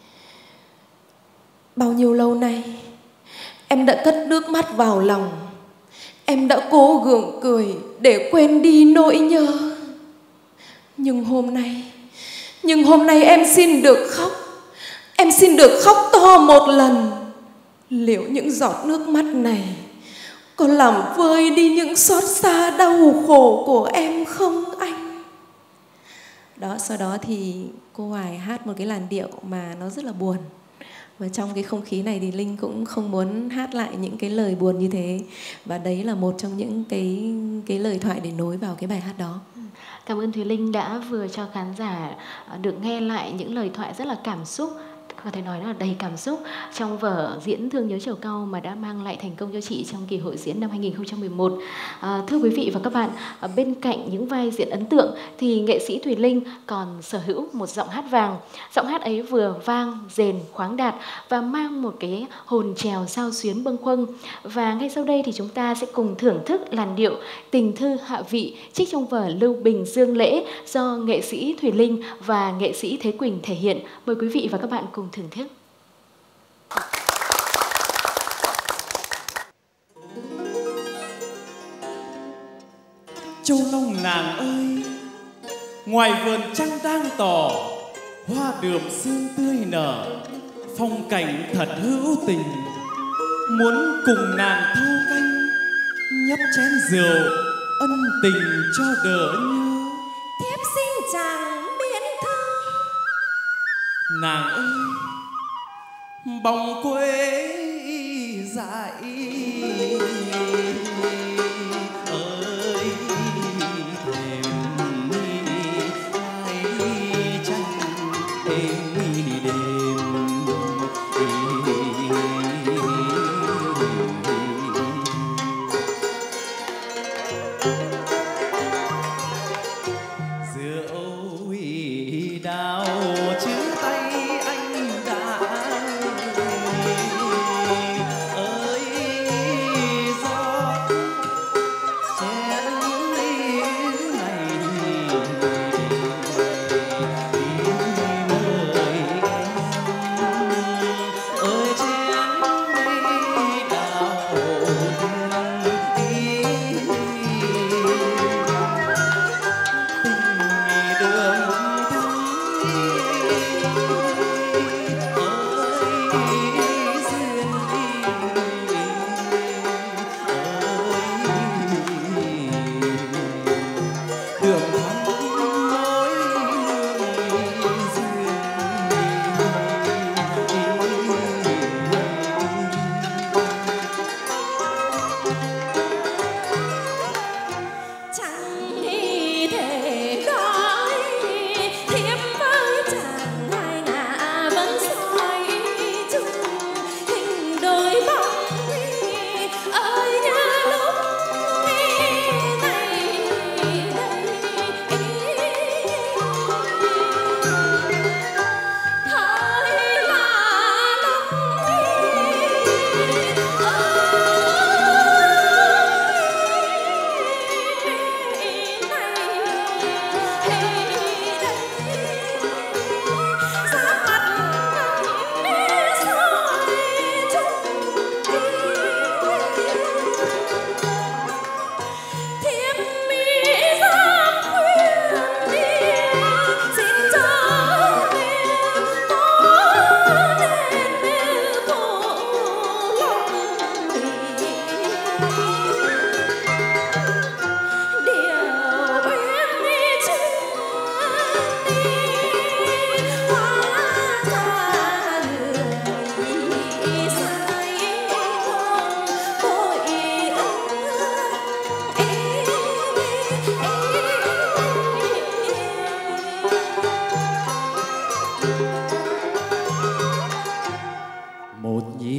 [SPEAKER 2] bao nhiêu lâu nay em đã cất nước mắt vào lòng. Em đã cố gượng cười để quên đi nỗi nhớ. Nhưng hôm nay, nhưng hôm nay em xin được khóc. Em xin được khóc to một lần. Liệu những giọt nước mắt này có làm vơi đi những xót xa đau khổ của em không anh? Đó, sau đó thì cô Hoài hát một cái làn điệu mà nó rất là buồn. Và trong cái không khí này thì Linh cũng không muốn hát lại những cái lời buồn như thế. Và đấy là một trong những cái, cái lời thoại để nối vào cái bài hát đó.
[SPEAKER 1] Cảm ơn Thùy Linh đã vừa cho khán giả được nghe lại những lời thoại rất là cảm xúc, có thể nói là đầy cảm xúc trong vở diễn Thương Nhớ Trầu Cau mà đã mang lại thành công cho chị trong kỳ hội diễn năm hai nghìn không trăm mười một. À, thưa quý vị và các bạn, bên cạnh những vai diễn ấn tượng thì nghệ sĩ Thùy Linh còn sở hữu một giọng hát vàng. Giọng hát ấy vừa vang, rền, khoáng đạt và mang một cái hồn trèo xao xuyến bâng khuâng. Và ngay sau đây thì chúng ta sẽ cùng thưởng thức làn điệu Tình Thư Hạ Vị trích trong vở Lưu Bình Dương Lễ do nghệ sĩ Thùy Linh và nghệ sĩ Thế Quỳnh thể hiện. Mời quý vị và các bạn cùng thưởng thức.
[SPEAKER 3] Châu Long nàng ơi, ngoài vườn trăng đang tỏ, hoa đượm sương tươi nở, phong cảnh thật hữu tình. Muốn cùng nàng thâu canh, nhấp chén rượu ân tình cho đỡ nhớ.
[SPEAKER 4] Thiếp xin chàng miễn thư.
[SPEAKER 3] Nàng ơi, bóng quê dại ơi, thềm ai tranh êm đêm. Rượu đào chữ tay anh đã ơi, gió chén này mời em ơi, chén đào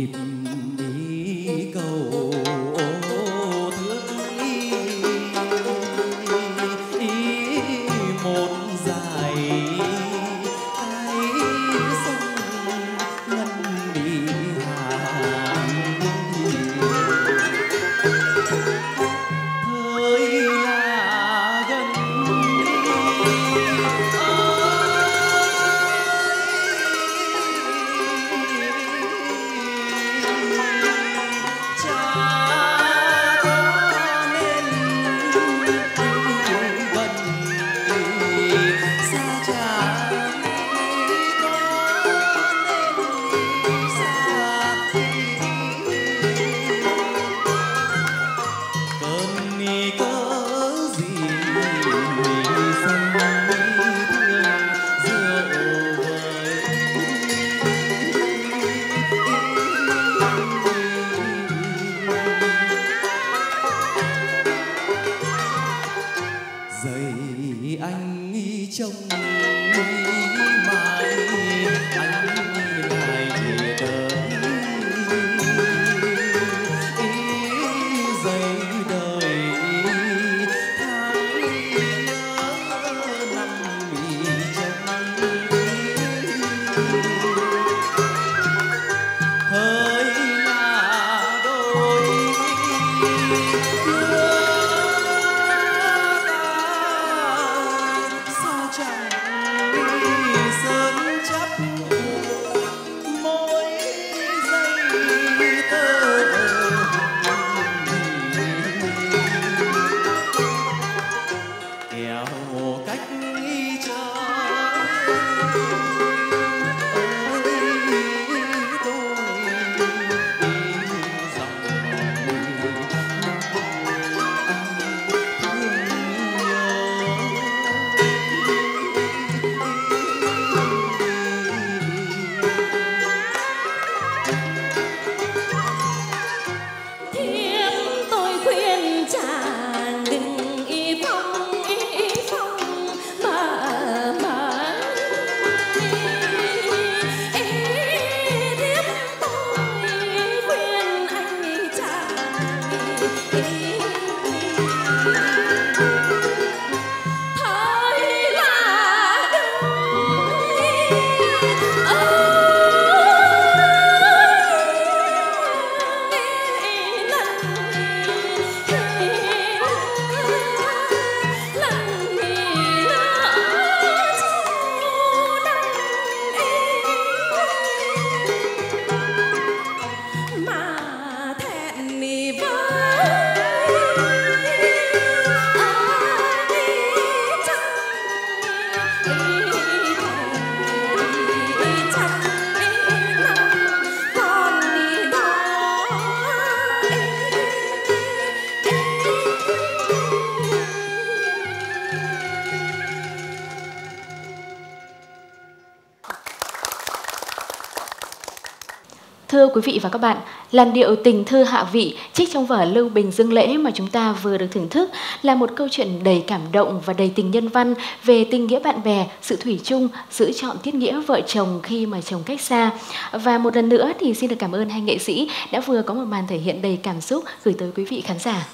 [SPEAKER 3] nhịp đi cầu thước ý, ý một dài cái sông ngân bị hàng thời là gần
[SPEAKER 1] Thưa quý vị và các bạn, làn điệu Tình Thư Hạ Vị trích trong vở Lưu Bình Dương Lễ mà chúng ta vừa được thưởng thức là một câu chuyện đầy cảm động và đầy tình nhân văn về tình nghĩa bạn bè, sự thủy chung, giữ trọn tiết nghĩa vợ chồng khi mà chồng cách xa. Và một lần nữa thì xin được cảm ơn hai nghệ sĩ đã vừa có một màn thể hiện đầy cảm xúc gửi tới quý vị khán giả.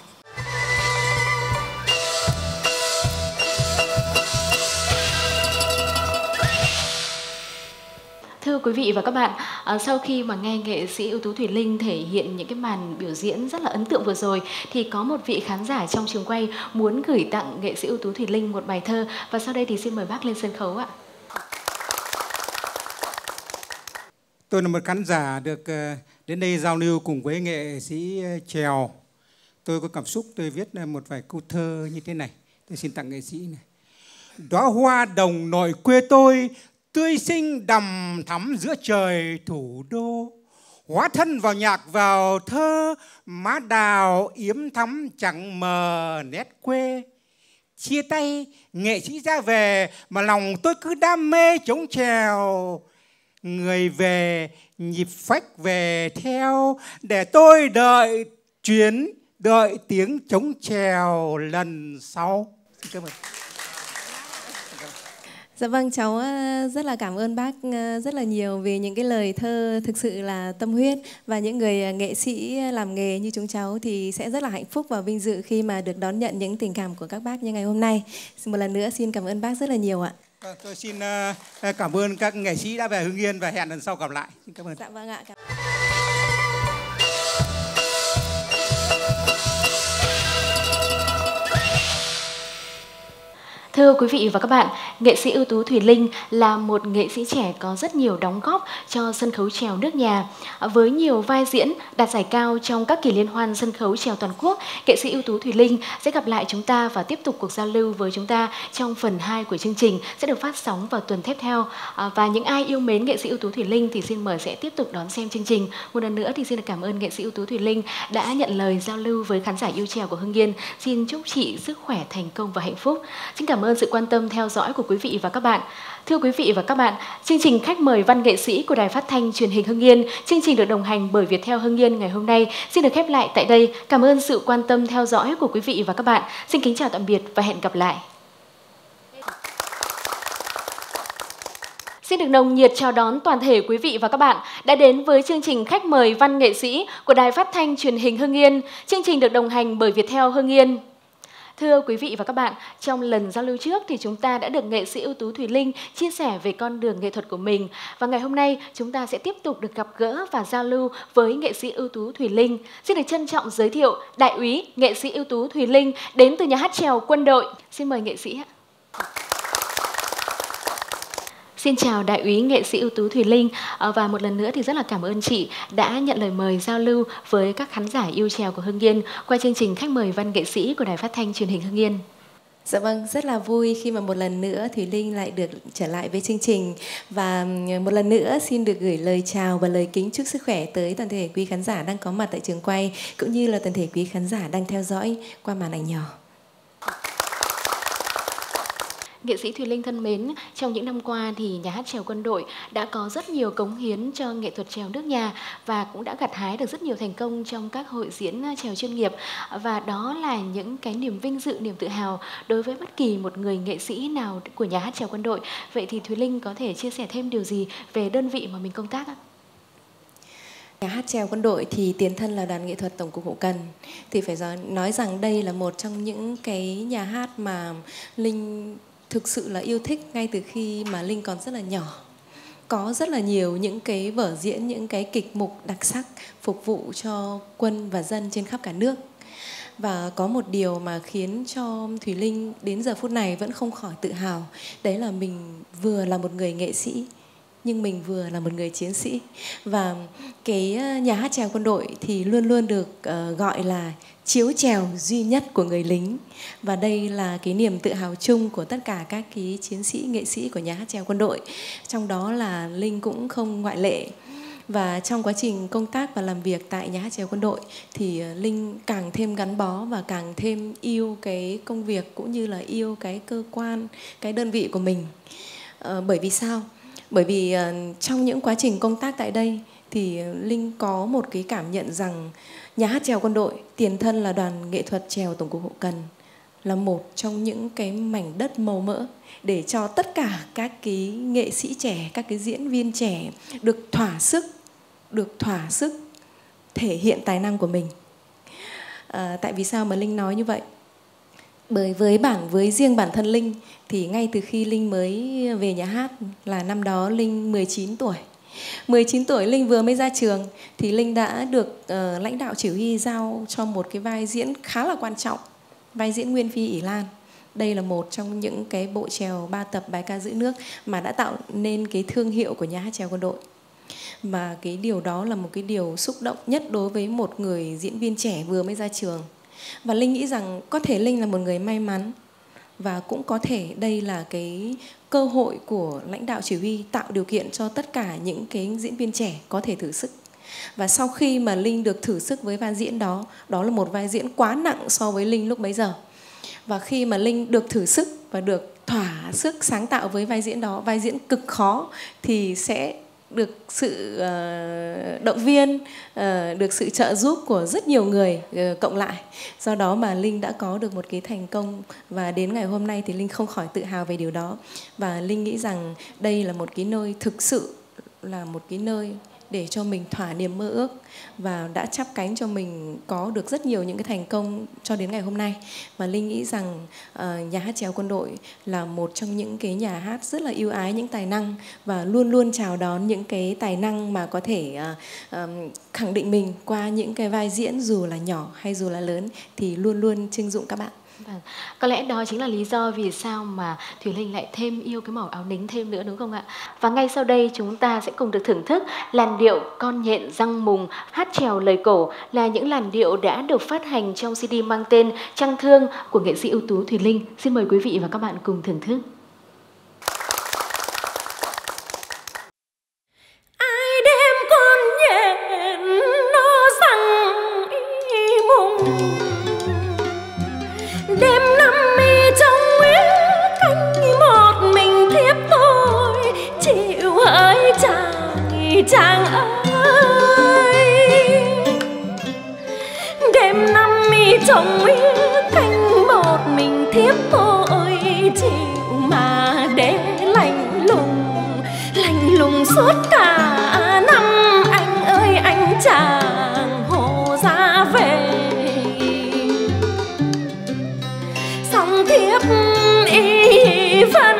[SPEAKER 1] Thưa quý vị và các bạn, à, sau khi mà nghe nghệ sĩ ưu tú Thùy Linh thể hiện những cái màn biểu diễn rất là ấn tượng vừa rồi, thì có một vị khán giả trong trường quay muốn gửi tặng nghệ sĩ ưu tú Thùy Linh một bài thơ, và sau đây thì xin mời bác lên sân khấu ạ.
[SPEAKER 5] Tôi là một khán giả được đến đây giao lưu cùng với nghệ sĩ chèo. Tôi có cảm xúc, tôi viết một vài câu thơ như thế này. Tôi xin tặng nghệ sĩ này. Đóa hoa đồng nội quê tôi tươi xinh đằm thắm giữa trời thủ đô, hóa thân vào nhạc vào thơ, má đào yếm thắm chẳng mờ nét quê. Chia tay nghệ sĩ ra về mà lòng tôi cứ đam mê trống chèo. Người về nhịp phách về theo, để tôi đợi chuyến, đợi tiếng trống chèo lần sau. Xin cảm ơn.
[SPEAKER 2] Dạ vâng, cháu rất là cảm ơn bác rất là nhiều vì những cái lời thơ thực sự là tâm huyết, và những người nghệ sĩ làm nghề như chúng cháu thì sẽ rất là hạnh phúc và vinh dự khi mà được đón nhận những tình cảm của các bác như ngày hôm nay. Một lần nữa xin cảm ơn bác rất là nhiều ạ.
[SPEAKER 5] Tôi xin cảm ơn các nghệ sĩ đã về Hưng Yên và hẹn lần sau gặp lại. Xin cảm ơn.
[SPEAKER 2] Dạ vâng ạ. Cảm...
[SPEAKER 1] Thưa quý vị và các bạn, nghệ sĩ ưu tú Thùy Linh là một nghệ sĩ trẻ có rất nhiều đóng góp cho sân khấu chèo nước nhà. Với nhiều vai diễn đạt giải cao trong các kỳ liên hoan sân khấu chèo toàn quốc, nghệ sĩ ưu tú Thùy Linh sẽ gặp lại chúng ta và tiếp tục cuộc giao lưu với chúng ta trong phần hai của chương trình sẽ được phát sóng vào tuần tiếp theo. Và những ai yêu mến nghệ sĩ ưu tú Thùy Linh thì xin mời sẽ tiếp tục đón xem chương trình. Một lần nữa thì xin được cảm ơn nghệ sĩ ưu tú Thùy Linh đã nhận lời giao lưu với khán giả yêu chèo của Hưng Yên. Xin chúc chị sức khỏe, thành công và hạnh phúc. Xin cảm ơn sự quan tâm theo dõi của quý vị và các bạn. Thưa quý vị và các bạn, chương trình khách mời văn nghệ sĩ của Đài Phát thanh Truyền hình Hưng Yên, chương trình được đồng hành bởi Viettel Hưng Yên ngày hôm nay xin được khép lại tại đây. Cảm ơn sự quan tâm theo dõi của quý vị và các bạn. Xin kính chào tạm biệt và hẹn gặp lại. Xin được nồng nhiệt chào đón toàn thể quý vị và các bạn đã đến với chương trình khách mời văn nghệ sĩ của Đài Phát thanh Truyền hình Hưng Yên. Chương trình được đồng hành bởi Viettel Hưng Yên. Thưa quý vị và các bạn, trong lần giao lưu trước thì chúng ta đã được nghệ sĩ ưu tú Thùy Linh chia sẻ về con đường nghệ thuật của mình. Và ngày hôm nay chúng ta sẽ tiếp tục được gặp gỡ và giao lưu với nghệ sĩ ưu tú Thùy Linh. Xin được trân trọng giới thiệu đại úy nghệ sĩ ưu tú Thùy Linh đến từ nhà hát chèo Quân đội. Xin mời nghệ sĩ ạ. Xin chào đại úy nghệ sĩ ưu tú Thùy Linh, và một lần nữa thì rất là cảm ơn chị đã nhận lời mời giao lưu với các khán giả yêu chèo của Hưng Yên qua chương trình khách mời văn nghệ sĩ của Đài Phát thanh Truyền hình Hưng Yên.
[SPEAKER 2] Dạ vâng, rất là vui khi mà một lần nữa Thùy Linh lại được trở lại với chương trình, và một lần nữa xin được gửi lời chào và lời kính chúc sức khỏe tới toàn thể quý khán giả đang có mặt tại trường quay, cũng như là toàn thể quý khán giả đang theo dõi qua màn ảnh nhỏ.
[SPEAKER 1] Nghệ sĩ Thùy Linh thân mến, trong những năm qua thì nhà hát chèo Quân đội đã có rất nhiều cống hiến cho nghệ thuật chèo nước nhà và cũng đã gặt hái được rất nhiều thành công trong các hội diễn chèo chuyên nghiệp, và đó là những cái niềm vinh dự, niềm tự hào đối với bất kỳ một người nghệ sĩ nào của nhà hát chèo Quân đội. Vậy thì Thùy Linh có thể chia sẻ thêm điều gì về đơn vị mà mình công tác ạ?
[SPEAKER 2] Nhà hát chèo Quân đội thì tiền thân là đoàn nghệ thuật Tổng cục Hậu cần, thì phải nói rằng đây là một trong những cái nhà hát mà Linh thực sự là yêu thích ngay từ khi mà Linh còn rất là nhỏ. Có rất là nhiều những cái vở diễn, những cái kịch mục đặc sắc phục vụ cho quân và dân trên khắp cả nước. Và có một điều mà khiến cho Thùy Linh đến giờ phút này vẫn không khỏi tự hào, đấy là mình vừa là một người nghệ sĩ nhưng mình vừa là một người chiến sĩ. Và cái nhà hát chèo Quân đội thì luôn luôn được uh, gọi là chiếu chèo duy nhất của người lính. Và đây là cái niềm tự hào chung của tất cả các cái chiến sĩ, nghệ sĩ của nhà hát chèo Quân đội. Trong đó là Linh cũng không ngoại lệ. Và trong quá trình công tác và làm việc tại nhà hát chèo Quân đội thì Linh càng thêm gắn bó và càng thêm yêu cái công việc cũng như là yêu cái cơ quan, cái đơn vị của mình. À, bởi vì sao? Bởi vì uh, trong những quá trình công tác tại đây thì Linh có một cái cảm nhận rằng nhà hát chèo Quân đội, tiền thân là đoàn nghệ thuật chèo Tổng cục Hậu cần, là một trong những cái mảnh đất màu mỡ để cho tất cả các cái nghệ sĩ trẻ, các cái diễn viên trẻ được thỏa sức, được thỏa sức thể hiện tài năng của mình. À, tại vì sao mà Linh nói như vậy? Bởi với bản với riêng bản thân Linh thì ngay từ khi Linh mới về nhà hát là năm đó Linh mười chín tuổi. mười chín tuổi Linh vừa mới ra trường thì Linh đã được uh, lãnh đạo chỉ huy giao cho một cái vai diễn khá là quan trọng, vai diễn Nguyên Phi ỷ Lan. Đây là một trong những cái bộ chèo ba tập bài ca giữ nước mà đã tạo nên cái thương hiệu của nhà hát chèo Quân đội. Mà cái điều đó là một cái điều xúc động nhất đối với một người diễn viên trẻ vừa mới ra trường. Và Linh nghĩ rằng có thể Linh là một người may mắn, và cũng có thể đây là cái cơ hội của lãnh đạo chỉ huy tạo điều kiện cho tất cả những cái diễn viên trẻ có thể thử sức. Và sau khi mà Linh được thử sức với vai diễn đó, đó là một vai diễn quá nặng so với Linh lúc bấy giờ. Và khi mà Linh được thử sức và được thỏa sức sáng tạo với vai diễn đó, vai diễn cực khó, thì sẽ được sự uh, động viên, uh, được sự trợ giúp của rất nhiều người uh, cộng lại. Do đó mà Linh đã có được một cái thành công, và đến ngày hôm nay thì Linh không khỏi tự hào về điều đó. Và Linh nghĩ rằng đây là một cái nơi thực sự là một cái nơi để cho mình thỏa niềm mơ ước, và đã chắp cánh cho mình có được rất nhiều những cái thành công cho đến ngày hôm nay. Và Linh nghĩ rằng uh, nhà hát chèo Quân đội là một trong những cái nhà hát rất là yêu ái những tài năng, và luôn luôn chào đón những cái tài năng mà có thể uh, um, khẳng định mình qua những cái vai diễn, dù là nhỏ hay dù là lớn thì luôn luôn trưng dụng các bạn.
[SPEAKER 1] Vâng. Có lẽ đó chính là lý do vì sao mà Thùy Linh lại thêm yêu cái màu áo nính thêm nữa, đúng không ạ? Và ngay sau đây chúng ta sẽ cùng được thưởng thức làn điệu Con nhện răng mùng, hát chèo lời cổ, là những làn điệu đã được phát hành trong xê đê mang tên Trăng Thương của nghệ sĩ ưu tú Thùy Linh. Xin mời quý vị và các bạn cùng thưởng thức.
[SPEAKER 4] Ai đem con nhện nó răng mùng, đêm năm mi trong nguyết canh, một mình thiếp tôi chịu hỡi chàng chàng ơi. Đêm năm mi trong nguyết canh, một mình thiếp tôi chịu mà để lạnh lùng lạnh lùng suốt cả năm. Anh ơi anh chàng hồ ra về, song thiếp y vẫn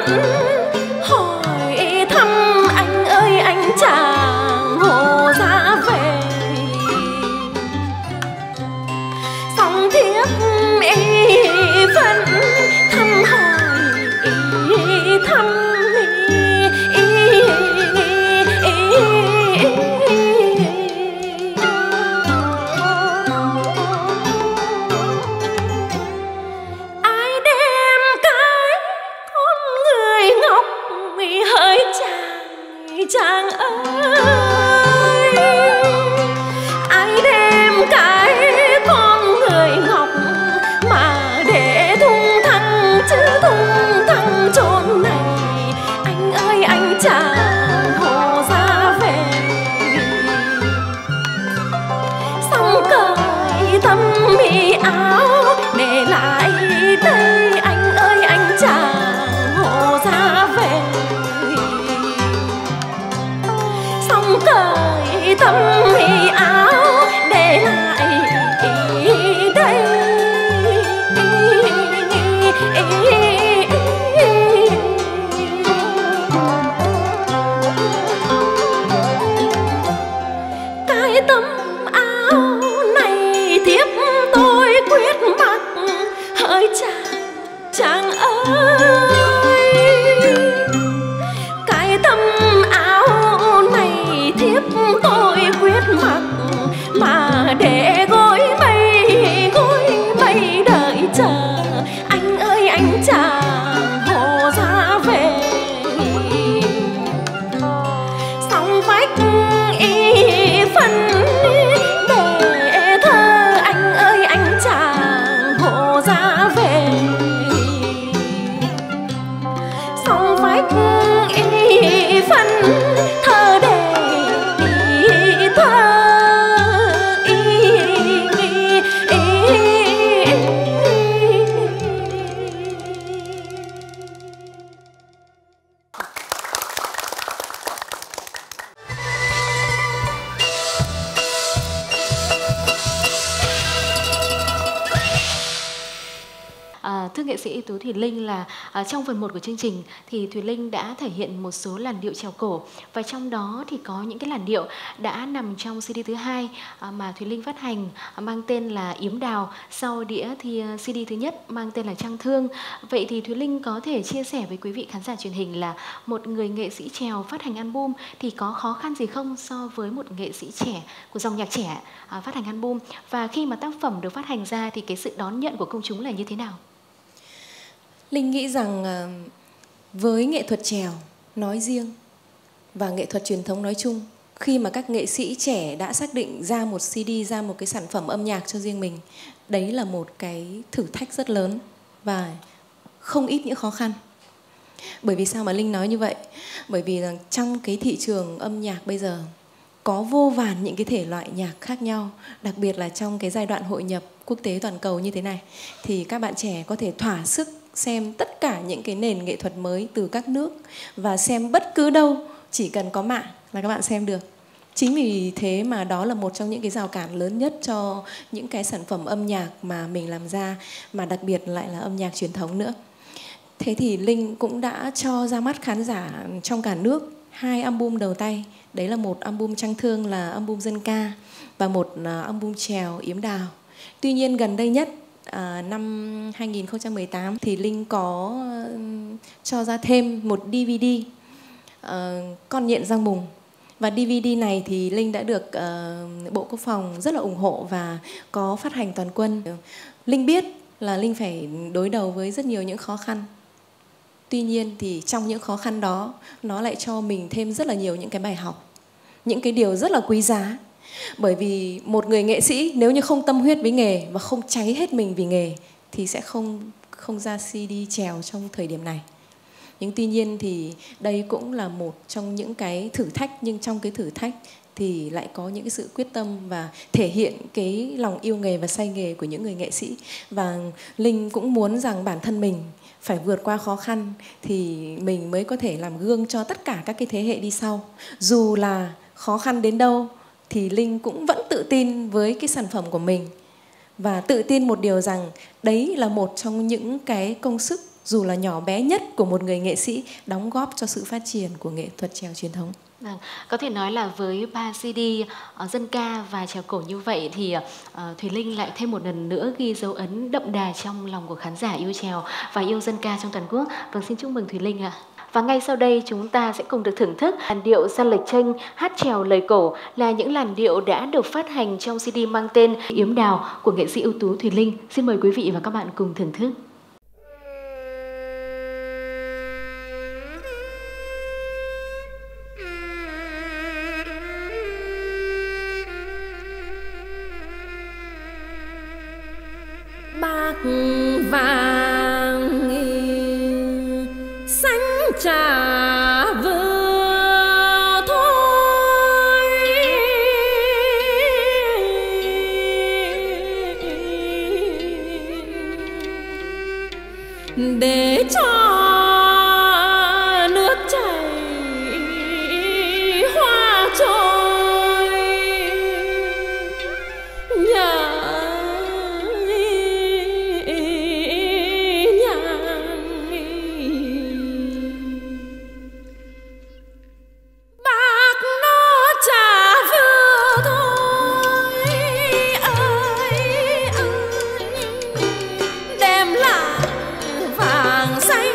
[SPEAKER 4] hỏi thăm anh ơi anh chàng hồ ra về. Song thiếp y vẫn thăm hỏi thăm chàng ơi. Ai đem cái con người ngọc mà để thung thăng chứ thung thăng chốn này. Anh ơi anh chàng hồ ra về, xong cởi tấm mi áo để lại đây. Anh ơi anh chàng hồ ra về, xong cởi tấm mi áo để lại đây. Cái tấm áo này thiếp tôi quyết mặc, hỡi chàng chàng ơi. Cái tấm áo này thiếp tôi quyết mặc, mà để gối mây gối mây đợi chờ. Anh ơi anh chàng hồ ra về, song vách y phân để thơ. Anh ơi anh chàng hồ ra về, song vách y phân thơ để thơ.
[SPEAKER 1] À, thưa nghệ sĩ ưu tú Thùy Linh, là à, trong phần một của chương trình thì Thùy Linh đã thể hiện một số làn điệu chèo cổ, và trong đó thì có những cái làn điệu đã nằm trong xê đê thứ hai à, mà Thùy Linh phát hành à, mang tên là Yếm Đào. Sau đĩa thì uh, xê đê thứ nhất mang tên là Trăng Thương. Vậy thì Thùy Linh có thể chia sẻ với quý vị khán giả truyền hình là một người nghệ sĩ chèo phát hành album thì có khó khăn gì không so với một nghệ sĩ trẻ của dòng nhạc trẻ à, phát hành album, và khi mà tác phẩm được phát hành ra thì cái sự đón nhận của công chúng là như thế nào?
[SPEAKER 2] Linh nghĩ rằng với nghệ thuật chèo nói riêng và nghệ thuật truyền thống nói chung, khi mà các nghệ sĩ trẻ đã xác định ra một xê đê, ra một cái sản phẩm âm nhạc cho riêng mình, đấy là một cái thử thách rất lớn và không ít những khó khăn. Bởi vì sao mà Linh nói như vậy? Bởi vì rằng trong cái thị trường âm nhạc bây giờ có vô vàn những cái thể loại nhạc khác nhau, đặc biệt là trong cái giai đoạn hội nhập quốc tế toàn cầu như thế này, thì các bạn trẻ có thể thỏa sức xem tất cả những cái nền nghệ thuật mới từ các nước và xem bất cứ đâu, chỉ cần có mạng là các bạn xem được. Chính vì thế mà đó là một trong những cái rào cản lớn nhất cho những cái sản phẩm âm nhạc mà mình làm ra, mà đặc biệt lại là âm nhạc truyền thống nữa. Thế thì Linh cũng đã cho ra mắt khán giả trong cả nước hai album đầu tay. Đấy là một album Trăng Thương là album dân ca và một album chèo Yếm Đào. Tuy nhiên gần đây nhất à, năm hai nghìn không trăm mười tám thì Linh có cho ra thêm một đê vê đê à, Con Nhện Răng Mùng. Và đê vê đê này thì Linh đã được uh, Bộ Quốc phòng rất là ủng hộ và có phát hành toàn quân. Linh biết là Linh phải đối đầu với rất nhiều những khó khăn. Tuy nhiên thì trong những khó khăn đó, nó lại cho mình thêm rất là nhiều những cái bài học, những cái điều rất là quý giá. Bởi vì một người nghệ sĩ nếu như không tâm huyết với nghề và không cháy hết mình vì nghề thì sẽ không, không ra xê đê chèo trong thời điểm này. Nhưng tuy nhiên thì đây cũng là một trong những cái thử thách, nhưng trong cái thử thách thì lại có những cái sự quyết tâm và thể hiện cái lòng yêu nghề và say nghề của những người nghệ sĩ. Và Linh cũng muốn rằng bản thân mình phải vượt qua khó khăn thì mình mới có thể làm gương cho tất cả các cái thế hệ đi sau. Dù là khó khăn đến đâu thì Linh cũng vẫn tự tin với cái sản phẩm của mình và tự tin một điều rằng đấy là một trong những cái công sức dù là nhỏ bé nhất của một người nghệ sĩ đóng góp cho sự phát triển của nghệ thuật chèo truyền thống.
[SPEAKER 1] Vâng, có thể nói là với ba xê đê uh, dân ca và chèo cổ như vậy thì uh, Thùy Linh lại thêm một lần nữa ghi dấu ấn đậm đà trong lòng của khán giả yêu chèo và yêu dân ca trong toàn quốc. Vâng, xin chúc mừng Thùy Linh ạ. Và ngay sau đây chúng ta sẽ cùng được thưởng thức làn điệu Sa Lệch Chênh hát chèo lời cổ, là những làn điệu đã được phát hành trong xê đê mang tên Yếm Đào của nghệ sĩ ưu tú Thùy Linh. Xin mời quý vị và các bạn cùng thưởng thức.
[SPEAKER 4] Bạc vàng xanh trà vừa thôi, để cho nước chảy hoa trôi nhờ vàng xanh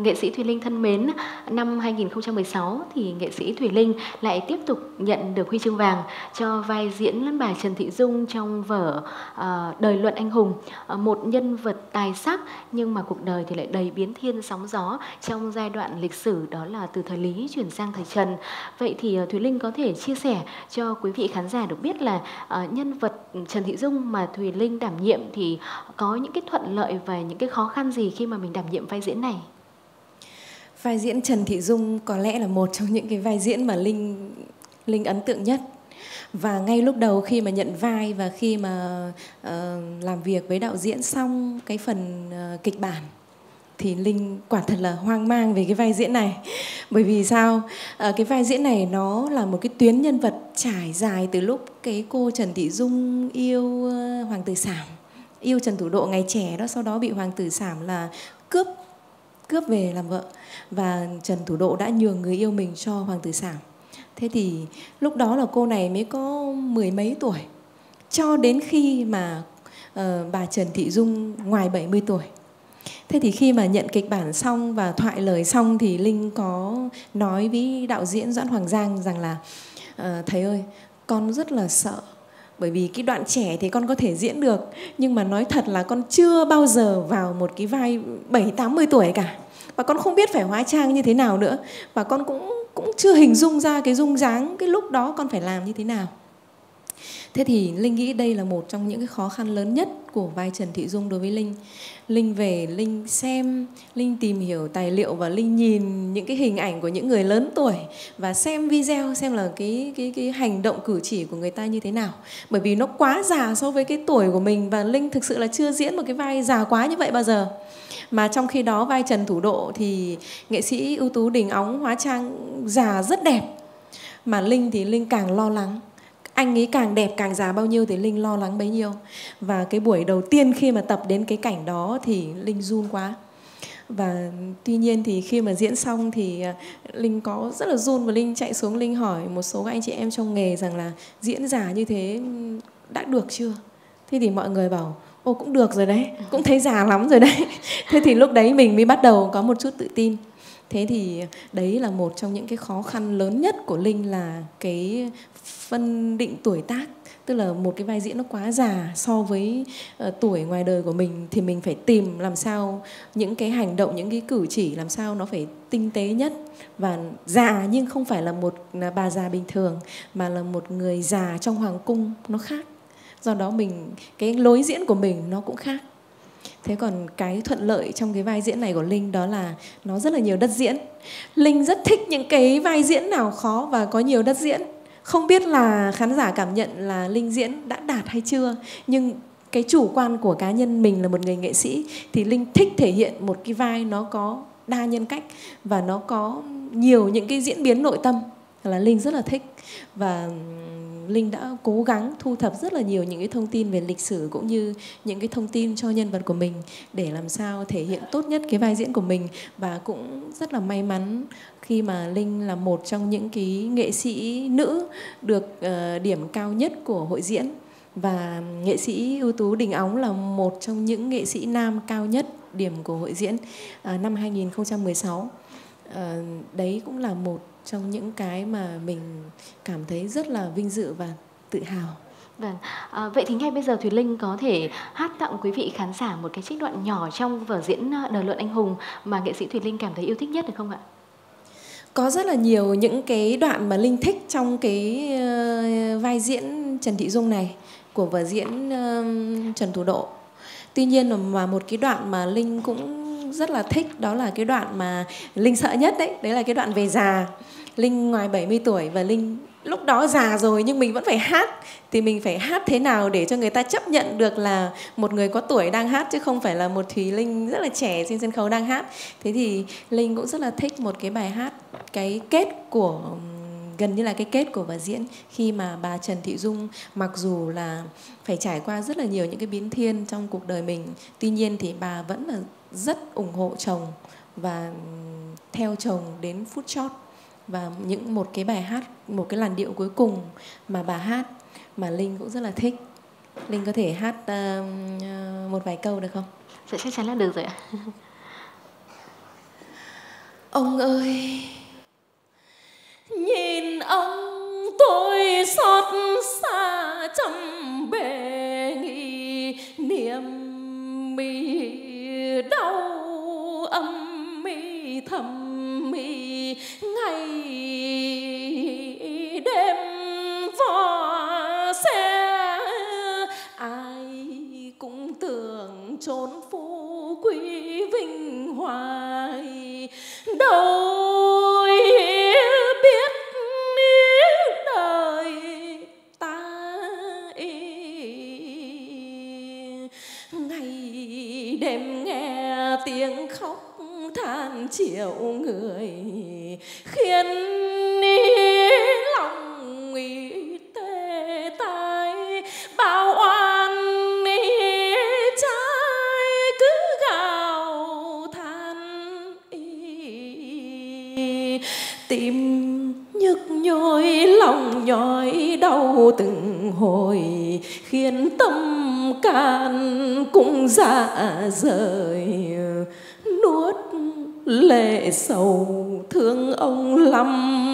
[SPEAKER 1] nghệ sĩ Thùy Linh thân mến, năm hai nghìn không trăm mười sáu thì nghệ sĩ Thùy Linh lại tiếp tục nhận được huy chương vàng cho vai diễn bà Trần Thị Dung trong vở uh, Đời Luận Anh Hùng, uh, một nhân vật tài sắc nhưng mà cuộc đời thì lại đầy biến thiên sóng gió trong giai đoạn lịch sử đó là từ thời Lý chuyển sang thời Trần. Vậy thì uh, Thùy Linh có thể chia sẻ cho quý vị khán giả được biết là uh, nhân vật Trần Thị Dung mà Thùy Linh đảm nhiệm thì có những cái thuận lợi và những cái khó khăn gì khi mà mình đảm nhiệm vai diễn này?
[SPEAKER 2] Vai diễn Trần Thị Dung có lẽ là một trong những cái vai diễn mà Linh Linh ấn tượng nhất. Và ngay lúc đầu khi mà nhận vai và khi mà uh, làm việc với đạo diễn xong cái phần uh, kịch bản thì Linh quả thật là hoang mang về cái vai diễn này. Bởi vì sao? À, cái vai diễn này nó là một cái tuyến nhân vật trải dài từ lúc cái cô Trần Thị Dung yêu uh, Hoàng tử Sảm, yêu Trần Thủ Độ ngày trẻ đó, sau đó bị Hoàng tử Sảm là cướp cướp về làm vợ và Trần Thủ Độ đã nhường người yêu mình cho Hoàng tử Sảm. Thế thì lúc đó là cô này mới có mười mấy tuổi, cho đến khi mà uh, bà Trần Thị Dung ngoài bảy mươi tuổi. Thế thì khi mà nhận kịch bản xong và thoại lời xong thì Linh có nói với đạo diễn Doãn Hoàng Giang rằng là uh, thầy ơi, con rất là sợ. Bởi vì cái đoạn trẻ thì con có thể diễn được, nhưng mà nói thật là con chưa bao giờ vào một cái vai bảy tám mươi tuổi cả. Và con không biết phải hóa trang như thế nào nữa. Và con cũng, cũng chưa hình dung ra cái dung dáng cái lúc đó con phải làm như thế nào. Thế thì Linh nghĩ đây là một trong những cái khó khăn lớn nhất của vai Trần Thị Dung đối với Linh. Linh về, Linh xem, Linh tìm hiểu tài liệu và Linh nhìn những cái hình ảnh của những người lớn tuổi và xem video xem là cái, cái, cái hành động cử chỉ của người ta như thế nào. Bởi vì nó quá già so với cái tuổi của mình và Linh thực sự là chưa diễn một cái vai già quá như vậy bao giờ. Mà trong khi đó vai Trần Thủ Độ thì nghệ sĩ ưu tú Đình Óng hóa trang già rất đẹp. Mà Linh thì Linh càng lo lắng. Anh ấy càng đẹp càng già bao nhiêu thì Linh lo lắng bấy nhiêu. Và cái buổi đầu tiên khi mà tập đến cái cảnh đó thì Linh run quá. Và tuy nhiên thì khi mà diễn xong thì Linh có rất là run và Linh chạy xuống Linh hỏi một số anh chị em trong nghề rằng là diễn già như thế đã được chưa? Thế thì mọi người bảo ô cũng được rồi đấy, cũng thấy già lắm rồi đấy. Thế thì lúc đấy mình mới bắt đầu có một chút tự tin. Thế thì đấy là một trong những cái khó khăn lớn nhất của Linh là cái phân định tuổi tác. Tức là một cái vai diễn nó quá già so với uh, tuổi ngoài đời của mình thì mình phải tìm làm sao những cái hành động, những cái cử chỉ làm sao nó phải tinh tế nhất. Và già nhưng không phải là một bà già bình thường mà là một người già trong hoàng cung, nó khác. Do đó mình cái lối diễn của mình nó cũng khác. Thế còn cái thuận lợi trong cái vai diễn này của Linh đó là nó rất là nhiều đất diễn. Linh rất thích những cái vai diễn nào khó và có nhiều đất diễn. Không biết là khán giả cảm nhận là Linh diễn đã đạt hay chưa, nhưng cái chủ quan của cá nhân mình là một người nghệ sĩ thì Linh thích thể hiện một cái vai nó có đa nhân cách và nó có nhiều những cái diễn biến nội tâm là Linh rất là thích. Và Linh đã cố gắng thu thập rất là nhiều những cái thông tin về lịch sử cũng như những cái thông tin cho nhân vật của mình để làm sao thể hiện tốt nhất cái vai diễn của mình. Và cũng rất là may mắn khi mà Linh là một trong những cái nghệ sĩ nữ được uh, điểm cao nhất của hội diễn. Và nghệ sĩ ưu tú Đình Óng là một trong những nghệ sĩ nam cao nhất điểm của hội diễn uh, năm hai nghìn không trăm mười sáu. Uh, đấy cũng là một trong những cái mà mình cảm thấy rất là vinh dự và tự hào.
[SPEAKER 1] Vâng, à, vậy thì ngay bây giờ Thùy Linh có thể hát tặng quý vị khán giả một cái trích đoạn nhỏ trong vở diễn Đời Luận Anh Hùng mà nghệ sĩ Thùy Linh cảm thấy yêu thích nhất được không ạ?
[SPEAKER 2] Có rất là nhiều những cái đoạn mà Linh thích trong cái uh, vai diễn Trần Thị Dung này của vở diễn uh, Trần Thủ Độ. Tuy nhiên mà một cái đoạn mà Linh cũng rất là thích đó là cái đoạn mà Linh sợ nhất đấy, đấy là cái đoạn về già. Linh ngoài bảy mươi tuổi và Linh lúc đó già rồi nhưng mình vẫn phải hát. Thì mình phải hát thế nào để cho người ta chấp nhận được là một người có tuổi đang hát chứ không phải là một Thùy Linh rất là trẻ trên sân khấu đang hát. Thế thì Linh cũng rất là thích một cái bài hát, cái kết của gần như là cái kết của vở diễn khi mà bà Trần Thị Dung mặc dù là phải trải qua rất là nhiều những cái biến thiên trong cuộc đời mình, tuy nhiên thì bà vẫn là rất ủng hộ chồng và theo chồng đến phút chót. Và những một cái bài hát, một cái làn điệu cuối cùng mà bà hát mà Linh cũng rất là thích. Linh có thể hát uh, một vài câu được không?
[SPEAKER 1] Dạ chắc chắn là được rồi ạ.
[SPEAKER 2] Ông ơi,
[SPEAKER 4] nhìn ông tôi xót xa trăm bề nghi niềm mi đau âm mi thầm mi ngày đêm vò xe ai cũng tưởng chốn phú quý vinh hoài đâu biết đời ta ngày đêm nghe tiếng khóc than chiều người khiến lòng tê tái bao oan trái cứ gào than tim nhức nhối lòng nhói đau từng hồi khiến tâm can cũng dạ rời nuốt lệ sầu thương ông lắm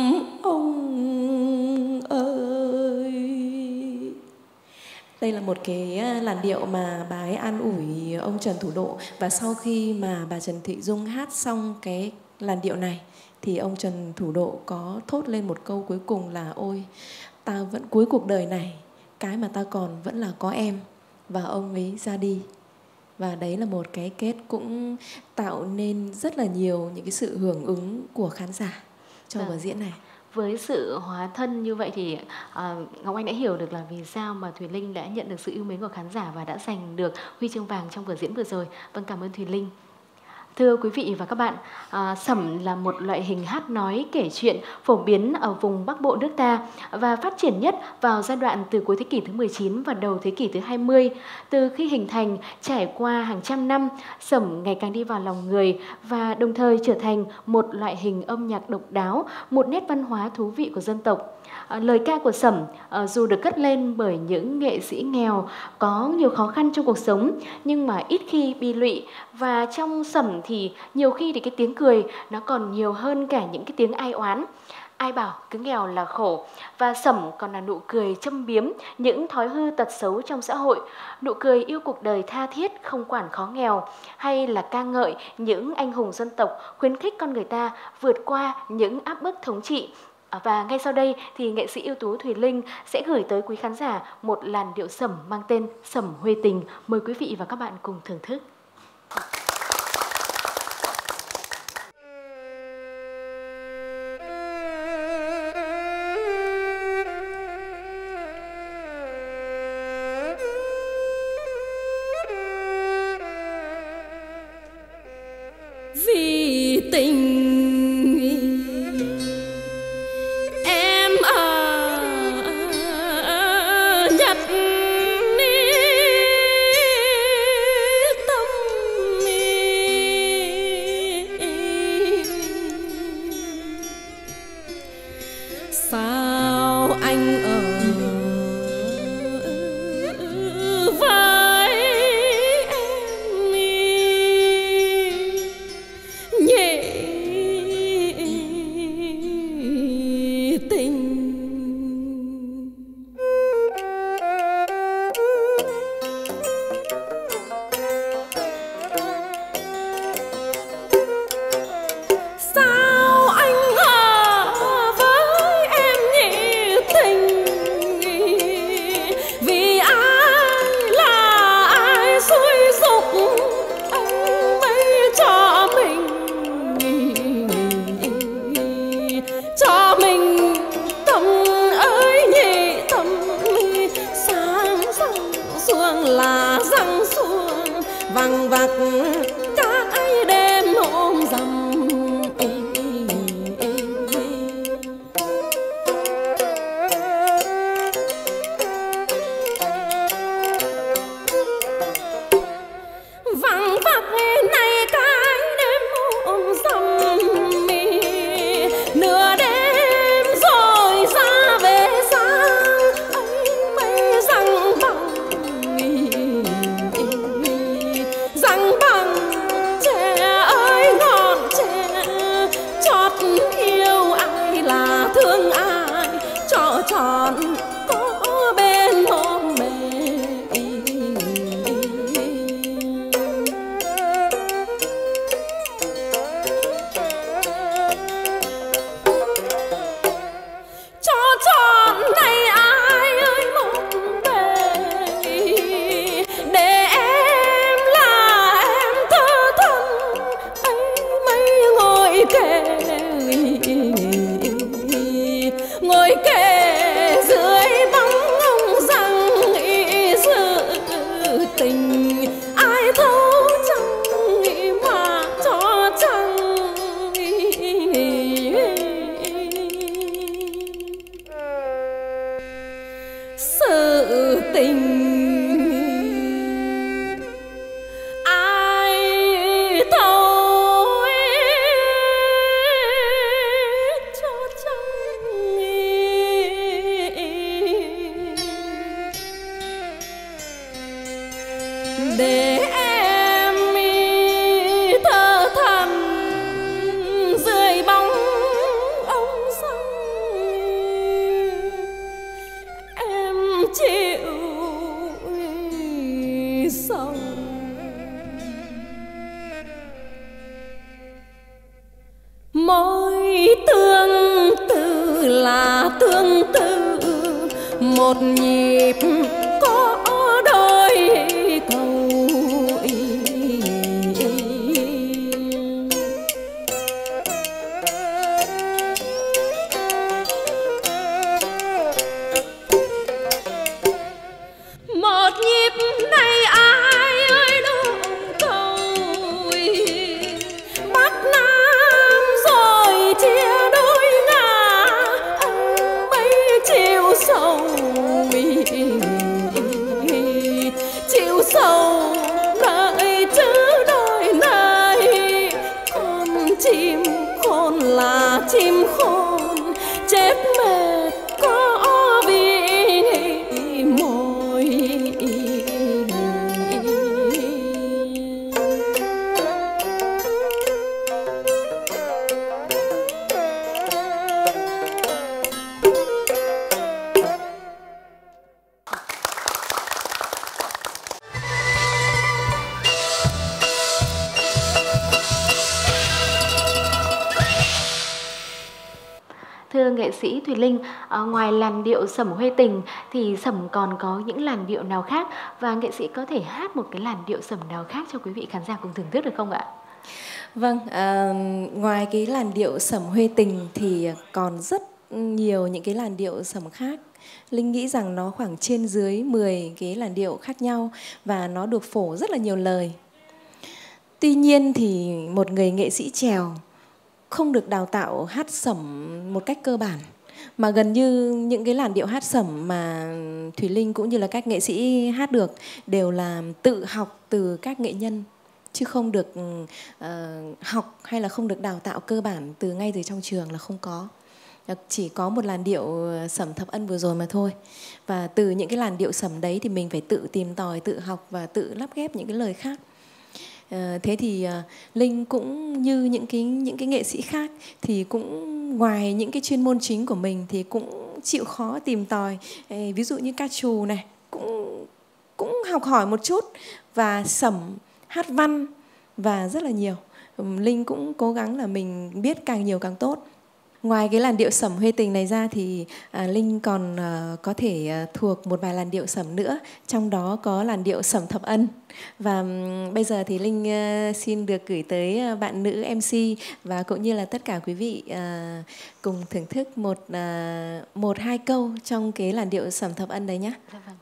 [SPEAKER 4] ông ơi.
[SPEAKER 2] đây là một cái làn điệu mà bà ấy an ủi ông Trần Thủ Độ, và sau khi mà bà Trần Thị Dung hát xong cái làn điệu này thì ông Trần Thủ Độ có thốt lên một câu cuối cùng là: ôi, ta vẫn cuối cuộc đời này, cái mà ta còn vẫn là có em. Và ông ấy ra đi. Và đấy là một cái kết cũng tạo nên rất là nhiều những cái sự hưởng ứng của khán giả cho vở diễn này.
[SPEAKER 1] Với sự hóa thân như vậy thì uh, Ngọc Anh đã hiểu được là vì sao mà Thùy Linh đã nhận được sự yêu mến của khán giả và đã giành được huy chương vàng trong vở diễn vừa rồi. Vâng, cảm ơn Thùy Linh. Thưa quý vị và các bạn, à, sẩm là một loại hình hát nói kể chuyện phổ biến ở vùng Bắc Bộ nước ta và phát triển nhất vào giai đoạn từ cuối thế kỷ thứ mười chín và đầu thế kỷ thứ hai mươi. Từ khi hình thành, trải qua hàng trăm năm, sẩm ngày càng đi vào lòng người và đồng thời trở thành một loại hình âm nhạc độc đáo, một nét văn hóa thú vị của dân tộc. À, lời ca của sẩm à, dù được cất lên bởi những nghệ sĩ nghèo có nhiều khó khăn trong cuộc sống nhưng mà ít khi bi lụy, và trong sẩm thì nhiều khi thì cái tiếng cười nó còn nhiều hơn cả những cái tiếng ai oán. Ai bảo cứ nghèo là khổ, và sẩm còn là nụ cười châm biếm những thói hư tật xấu trong xã hội, nụ cười yêu cuộc đời tha thiết không quản khó nghèo, hay là ca ngợi những anh hùng dân tộc, khuyến khích con người ta vượt qua những áp bức thống trị. Và ngay sau đây thì nghệ sĩ ưu tú Thùy Linh sẽ gửi tới quý khán giả một làn điệu sẩm mang tên Sẩm Huê Tình. Mời quý vị và các bạn cùng thưởng thức.
[SPEAKER 4] Vì tình vằng vặc cái đêm hôm rằm vằng vặc này cái đêm hôm rằm nửa đêm rồi ra về sáng anh mây răng bằng răng bằng trẻ ơi ngọn trẻ tình ai thấu chẳng mà cho chẳng sự tình ai thấu cho chẳng để em thơ thầm dưới bóng ông sông em chịu sầu mối tương tư là tương tư một nhịp có đôi câu một nhịp này ai ơi đúng câu bắc nam rồi chia đôi ngả mấy chiều sầu chiều sầu đợi chứ đôi này con chim khôn là chim khôn chết mệt có vì môi
[SPEAKER 1] Thưa nghệ sĩ Thùy Linh, à, ngoài làn điệu Sẩm Huê Tình thì Sẩm còn có những làn điệu nào khác, và nghệ sĩ có thể hát một cái làn điệu Sẩm nào khác cho quý vị khán giả cùng thưởng thức được không ạ?
[SPEAKER 2] Vâng, à, ngoài cái làn điệu Sẩm Huê Tình thì còn rất nhiều những cái làn điệu sẩm khác. Linh nghĩ rằng nó khoảng trên dưới mười cái làn điệu khác nhau và nó được phổ rất là nhiều lời. Tuy nhiên thì một người nghệ sĩ chèo không được đào tạo hát sẩm một cách cơ bản, mà gần như những cái làn điệu hát sẩm mà Thùy Linh cũng như là các nghệ sĩ hát được đều là tự học từ các nghệ nhân, chứ không được uh, học hay là không được đào tạo cơ bản từ ngay từ trong trường là không có. Chỉ có một làn điệu Sẩm Thập Ân vừa rồi mà thôi. Và từ những cái làn điệu sẩm đấy thì mình phải tự tìm tòi, tự học và tự lắp ghép những cái lời khác. À, thế thì uh, Linh cũng như những cái những cái nghệ sĩ khác thì cũng ngoài những cái chuyên môn chính của mình thì cũng chịu khó tìm tòi. Ê, ví dụ như ca trù này cũng cũng học hỏi một chút, và sẩm, hát văn và rất là nhiều. Linh cũng cố gắng là mình biết càng nhiều càng tốt. Ngoài cái làn điệu Sẩm Huê Tình này ra thì à, Linh còn à, có thể à, thuộc một vài làn điệu sẩm nữa, trong đó có làn điệu Sẩm Thập Ân. Và um, bây giờ thì Linh uh, xin được gửi tới uh, bạn nữ em xê và cũng như là tất cả quý vị uh, cùng thưởng thức một uh, một hai câu trong cái làn điệu Sẩm Thập Ân đấy nhé.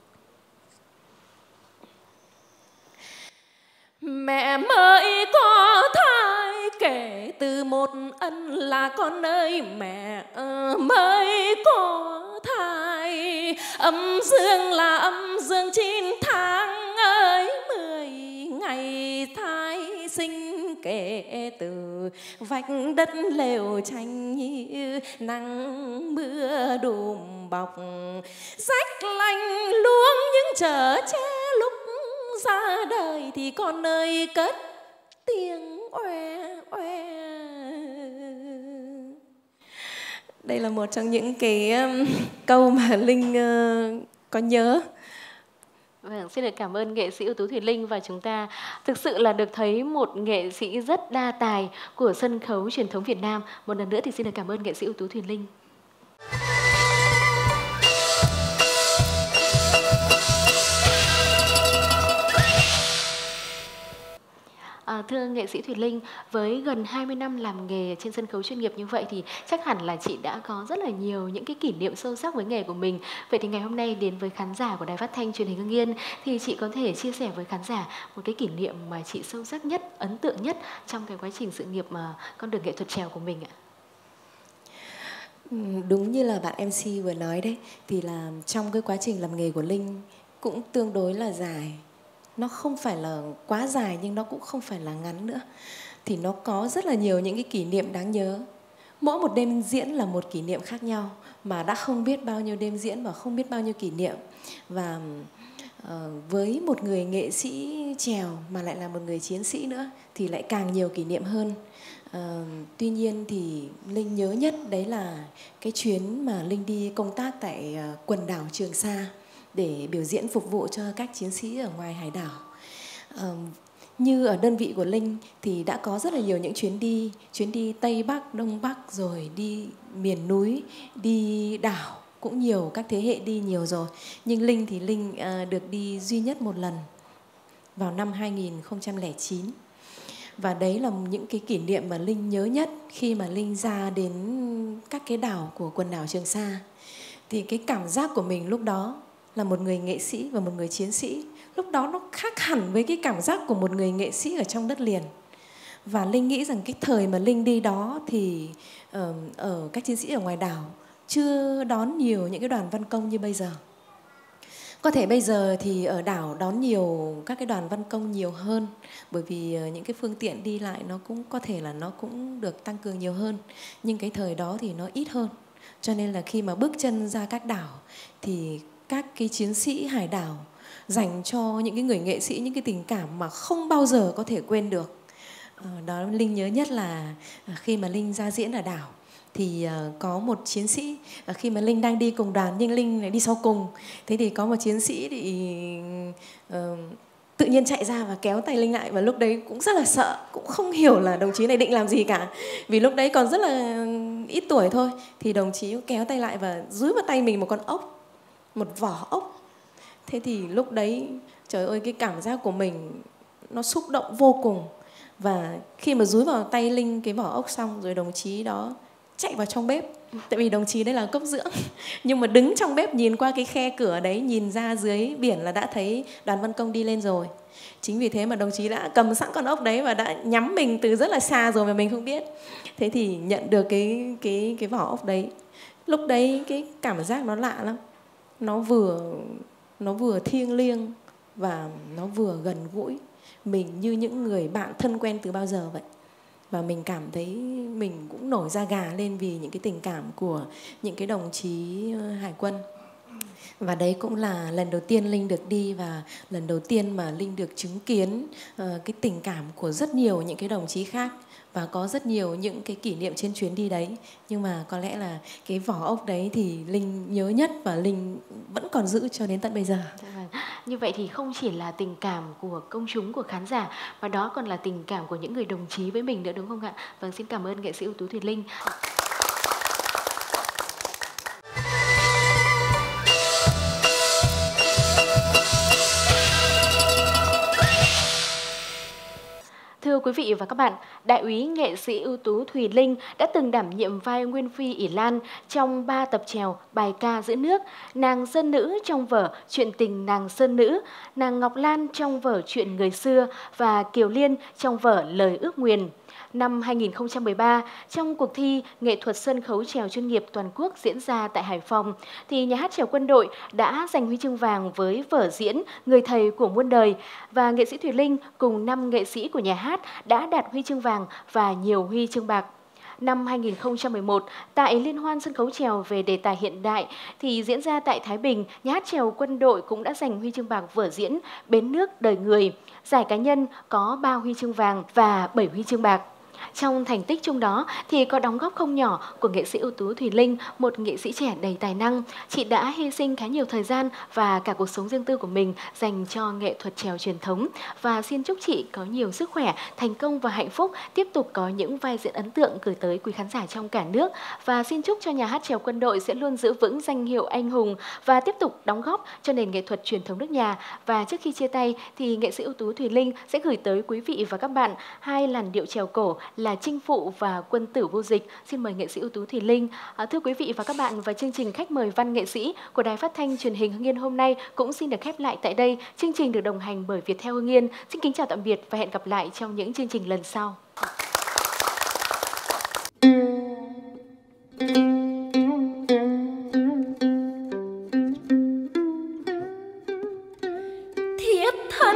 [SPEAKER 4] Mẹ mới có thai kể từ một ân là con ơi, mẹ mới có thai âm dương là âm dương chín tháng ơi, mười ngày thai sinh kể từ vạch đất lều tranh như nắng mưa đùm bọc, rách lạnh luống những chở che lúc ra đời thì con ơi cất tiếng oe oe.
[SPEAKER 2] Đây là một trong những cái um, câu mà Linh uh, có nhớ.
[SPEAKER 1] Vâng, xin được cảm ơn nghệ sĩ ưu tú Thùy Linh, và chúng ta thực sự là được thấy một nghệ sĩ rất đa tài của sân khấu truyền thống Việt Nam. Một lần nữa thì xin được cảm ơn nghệ sĩ ưu tú Thùy Linh. À, À, thưa nghệ sĩ Thùy Linh, với gần hai mươi năm làm nghề trên sân khấu chuyên nghiệp như vậy thì chắc hẳn là chị đã có rất là nhiều những cái kỷ niệm sâu sắc với nghề của mình. Vậy thì ngày hôm nay đến với khán giả của Đài Phát thanh Truyền hình Hưng Yên thì chị có thể chia sẻ với khán giả một cái kỷ niệm mà chị sâu sắc nhất, ấn tượng nhất trong cái quá trình sự nghiệp mà con đường nghệ thuật chèo của mình ạ?
[SPEAKER 2] Đúng như là bạn em xê vừa nói đấy, thì là trong cái quá trình làm nghề của Linh cũng tương đối là dài. Nó không phải là quá dài nhưng nó cũng không phải là ngắn nữa. Thì nó có rất là nhiều những cái kỷ niệm đáng nhớ. Mỗi một đêm diễn là một kỷ niệm khác nhau, mà đã không biết bao nhiêu đêm diễn và không biết bao nhiêu kỷ niệm. Và uh, với một người nghệ sĩ chèo mà lại là một người chiến sĩ nữa thì lại càng nhiều kỷ niệm hơn. Uh, tuy nhiên thì Linh nhớ nhất đấy là cái chuyến mà Linh đi công tác tại uh, quần đảo Trường Sa để biểu diễn phục vụ cho các chiến sĩ ở ngoài hải đảo. Uh, như ở đơn vị của Linh thì đã có rất là nhiều những chuyến đi, chuyến đi Tây Bắc, Đông Bắc, rồi đi miền núi, đi đảo, cũng nhiều, các thế hệ đi nhiều rồi. Nhưng Linh thì Linh uh, được đi duy nhất một lần vào năm hai nghìn không trăm lẻ chín. Và đấy là những cái kỷ niệm mà Linh nhớ nhất khi mà Linh ra đến các cái đảo của quần đảo Trường Sa. Thì cái cảm giác của mình lúc đó là một người nghệ sĩ và một người chiến sĩ, lúc đó nó khác hẳn với cái cảm giác của một người nghệ sĩ ở trong đất liền. Và Linh nghĩ rằng cái thời mà Linh đi đó thì uh, ở các chiến sĩ ở ngoài đảo chưa đón nhiều những cái đoàn văn công như bây giờ. Có thể bây giờ thì ở đảo đón nhiều các cái đoàn văn công nhiều hơn, bởi vì những cái phương tiện đi lại nó cũng có thể là nó cũng được tăng cường nhiều hơn. Nhưng cái thời đó thì nó ít hơn. Cho nên là khi mà bước chân ra các đảo thì các cái chiến sĩ hải đảo dành cho những cái người nghệ sĩ những cái tình cảm mà không bao giờ có thể quên được. Đó Linh nhớ nhất là khi mà Linh ra diễn ở đảo thì uh, có một chiến sĩ, uh, khi mà Linh đang đi cùng đoàn nhưng Linh lại đi sau cùng, thế thì có một chiến sĩ thì uh, tự nhiên chạy ra và kéo tay Linh lại, và lúc đấy cũng rất là sợ, cũng không hiểu là đồng chí này định làm gì cả, vì lúc đấy còn rất là ít tuổi thôi. Thì đồng chí kéo tay lại và dúi vào tay mình một con ốc, một vỏ ốc. Thế thì lúc đấy trời ơi, cái cảm giác của mình nó xúc động vô cùng. Và khi mà dúi vào tay Linh cái vỏ ốc xong rồi, đồng chí đó chạy vào trong bếp, tại vì đồng chí đây là cấp dưỡng, nhưng mà đứng trong bếp nhìn qua cái khe cửa đấy, nhìn ra dưới biển là đã thấy đoàn văn công đi lên rồi. Chính vì thế mà đồng chí đã cầm sẵn con ốc đấy và đã nhắm mình từ rất là xa rồi mà mình không biết. Thế thì nhận được cái cái cái vỏ ốc đấy, lúc đấy cái cảm giác nó lạ lắm, nó vừa nó vừa thiêng liêng và nó vừa gần gũi mình như những người bạn thân quen từ bao giờ vậy. Và mình cảm thấy mình cũng nổi da gà lên vì những cái tình cảm của những cái đồng chí hải quân. Và đấy cũng là lần đầu tiên Linh được đi, và lần đầu tiên mà Linh được chứng kiến uh, cái tình cảm của rất nhiều những cái đồng chí khác. Và có rất nhiều những cái kỷ niệm trên chuyến đi đấy. Nhưng mà có lẽ là cái vỏ ốc đấy thì Linh nhớ nhất và Linh vẫn còn giữ cho đến tận bây giờ.
[SPEAKER 1] Như vậy thì không chỉ là tình cảm của công chúng, của khán giả, mà đó còn là tình cảm của những người đồng chí với mình nữa, đúng không ạ? Vâng, xin cảm ơn nghệ sĩ ưu tú Thùy Linh. Thưa quý vị và các bạn, đại úy nghệ sĩ ưu tú Thùy Linh đã từng đảm nhiệm vai Nguyên Phi ỷ Lan trong ba tập chèo Bài ca giữ nước, nàng Sơn Nữ trong vở Chuyện tình nàng Sơn Nữ, nàng Ngọc Lan trong vở Chuyện người xưa và Kiều Liên trong vở Lời ước nguyền. Năm hai nghìn không trăm mười ba, trong cuộc thi nghệ thuật sân khấu chèo chuyên nghiệp toàn quốc diễn ra tại Hải Phòng, thì nhà hát chèo quân đội đã giành huy chương vàng với vở diễn Người thầy của muôn đời, và nghệ sĩ Thùy Linh cùng năm nghệ sĩ của nhà hát đã đạt huy chương vàng và nhiều huy chương bạc. Năm hai nghìn không trăm mười một, tại Liên hoan sân khấu chèo về đề tài hiện đại thì diễn ra tại Thái Bình, nhà hát chèo quân đội cũng đã giành huy chương bạc vở diễn Bến nước đời người. Giải cá nhân có ba huy chương vàng và bảy huy chương bạc. Trong thành tích chung đó thì có đóng góp không nhỏ của nghệ sĩ ưu tú Thùy Linh, một nghệ sĩ trẻ đầy tài năng. Chị đã hy sinh khá nhiều thời gian và cả cuộc sống riêng tư của mình dành cho nghệ thuật chèo truyền thống. Và xin chúc chị có nhiều sức khỏe, thành công và hạnh phúc, tiếp tục có những vai diễn ấn tượng gửi tới quý khán giả trong cả nước. Và xin chúc cho nhà hát chèo Quân đội sẽ luôn giữ vững danh hiệu anh hùng và tiếp tục đóng góp cho nền nghệ thuật truyền thống nước nhà. Và trước khi chia tay thì nghệ sĩ ưu tú Thùy Linh sẽ gửi tới quý vị và các bạn hai làn điệu chèo cổ là Chinh Phụ và Quân Tử Vô Dịch. Xin mời nghệ sĩ ưu tú Thùy Linh. À, thưa quý vị và các bạn, và chương trình khách mời văn nghệ sĩ của Đài Phát thanh Truyền hình Hưng Yên hôm nay cũng xin được khép lại tại đây. Chương trình được đồng hành bởi Viettel Hưng Yên. Xin kính chào tạm biệt và hẹn gặp lại trong những chương trình lần sau.
[SPEAKER 4] Thiết thân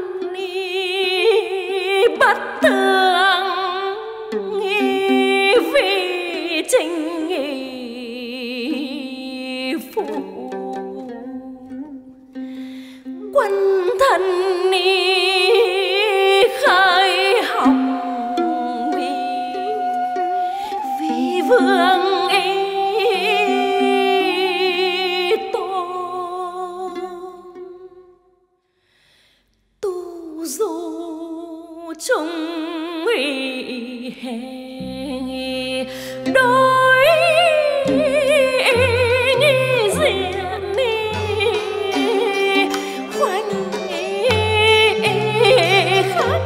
[SPEAKER 4] bất tường vì tình phụ, quân thân khởi học vì vương tô tu du chung đôi diện khoanh khắc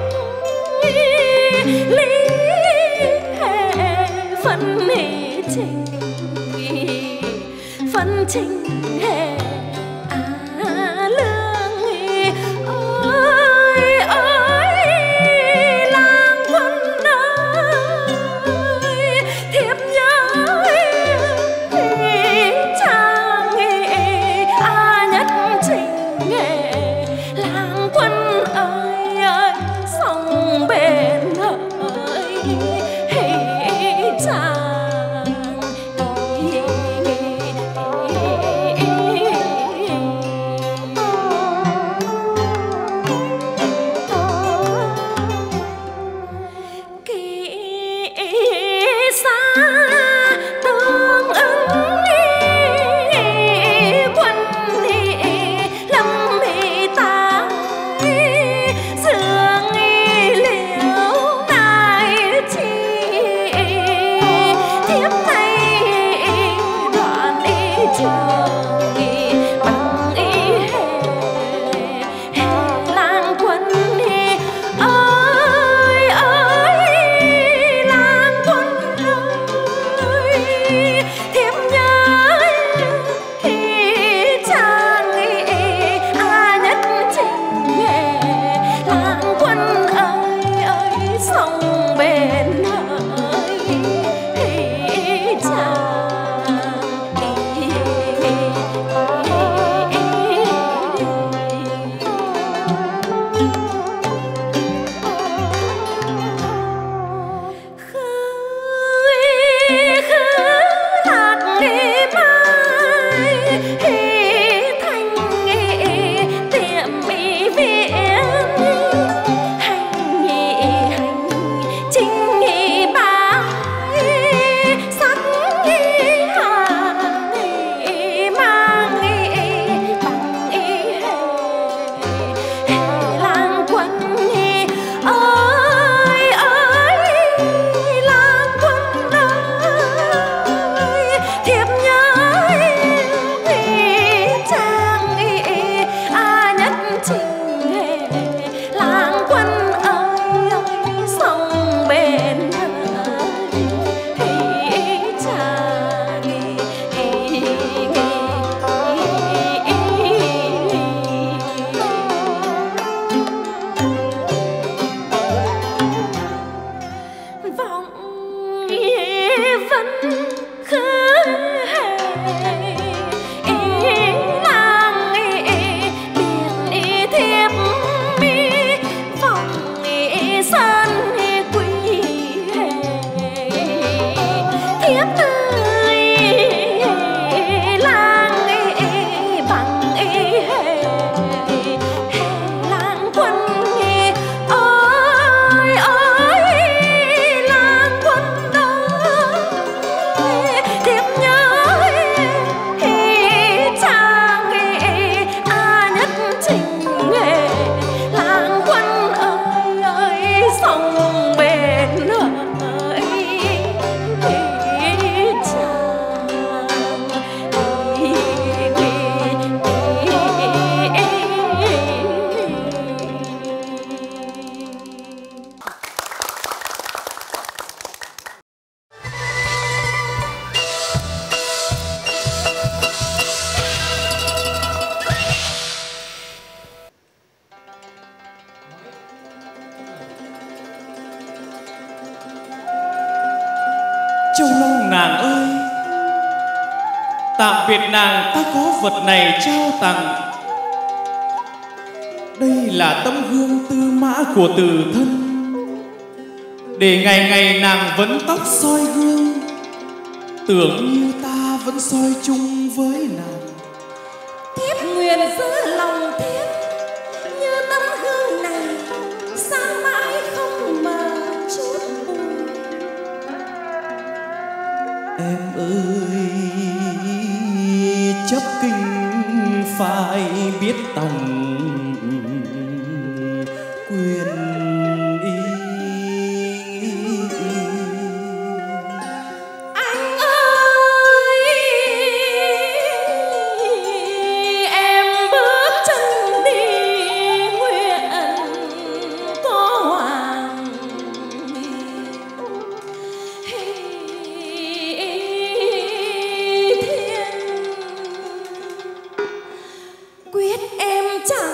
[SPEAKER 4] lý hệ phân trình phân trình hệ á lương ơi ơi làng quân ơi thiếp nhớ trang a nhất trình làng quân ơi ơi sông bên ơi trang
[SPEAKER 3] Châu Long nàng ơi, tạm biệt nàng, ta có vật này trao tặng. Đây là tấm gương tư mã của từ thân, để ngày ngày nàng vấn tóc soi gương, tưởng như ta vẫn soi chung với nàng.
[SPEAKER 4] Thiếp nguyện giữ lòng thiếp như tấm gương này, sáng mãi không mờ chút buồn.
[SPEAKER 3] Em ơi, chấp kinh phải biết tòng quyền ý.
[SPEAKER 4] Anh ơi, em bước chân đi nguyện có hoàng thiên. Quyết em chẳng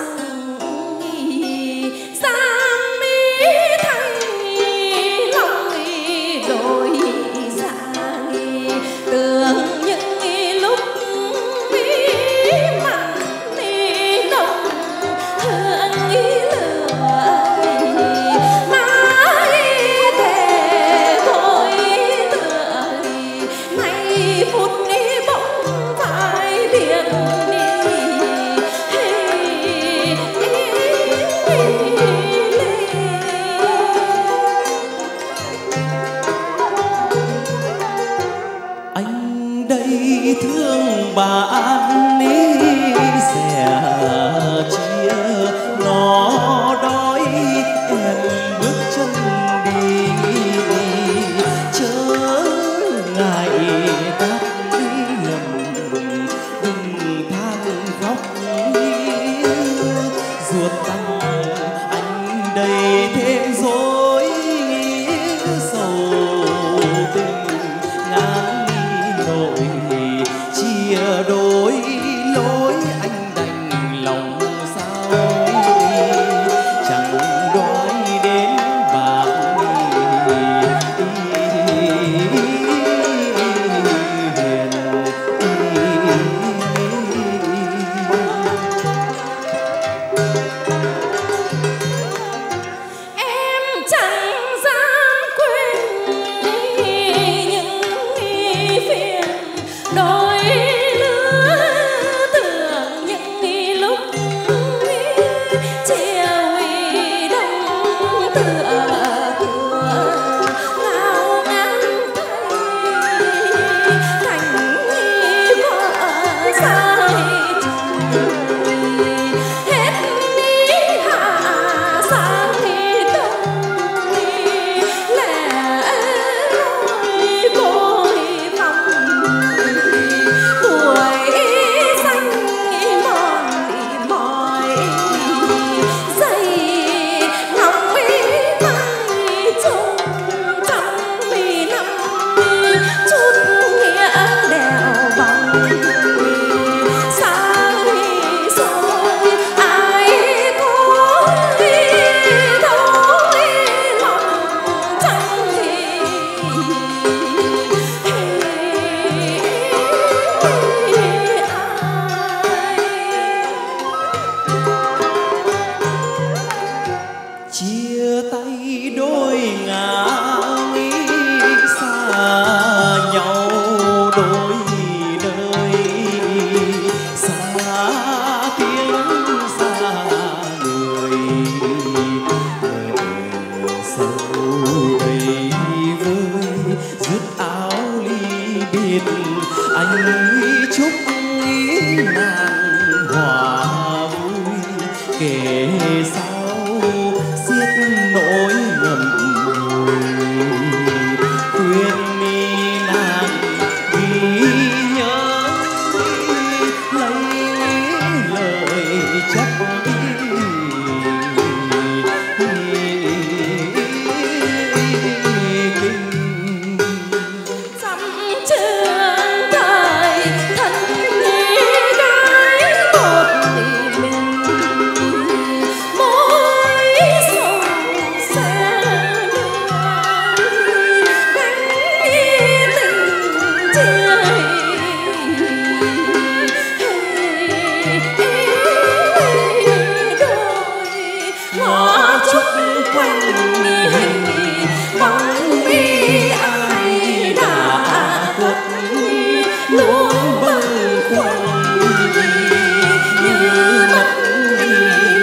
[SPEAKER 4] ngõ chút quanh hình bóng bi ai đã khuất luôn bâng khuâng như mất đi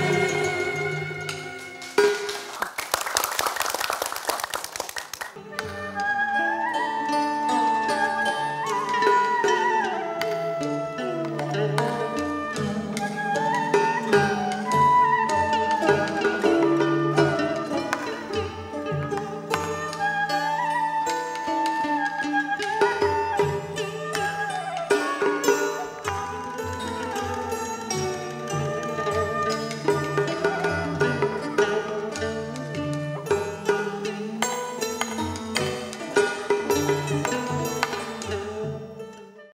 [SPEAKER 4] lại.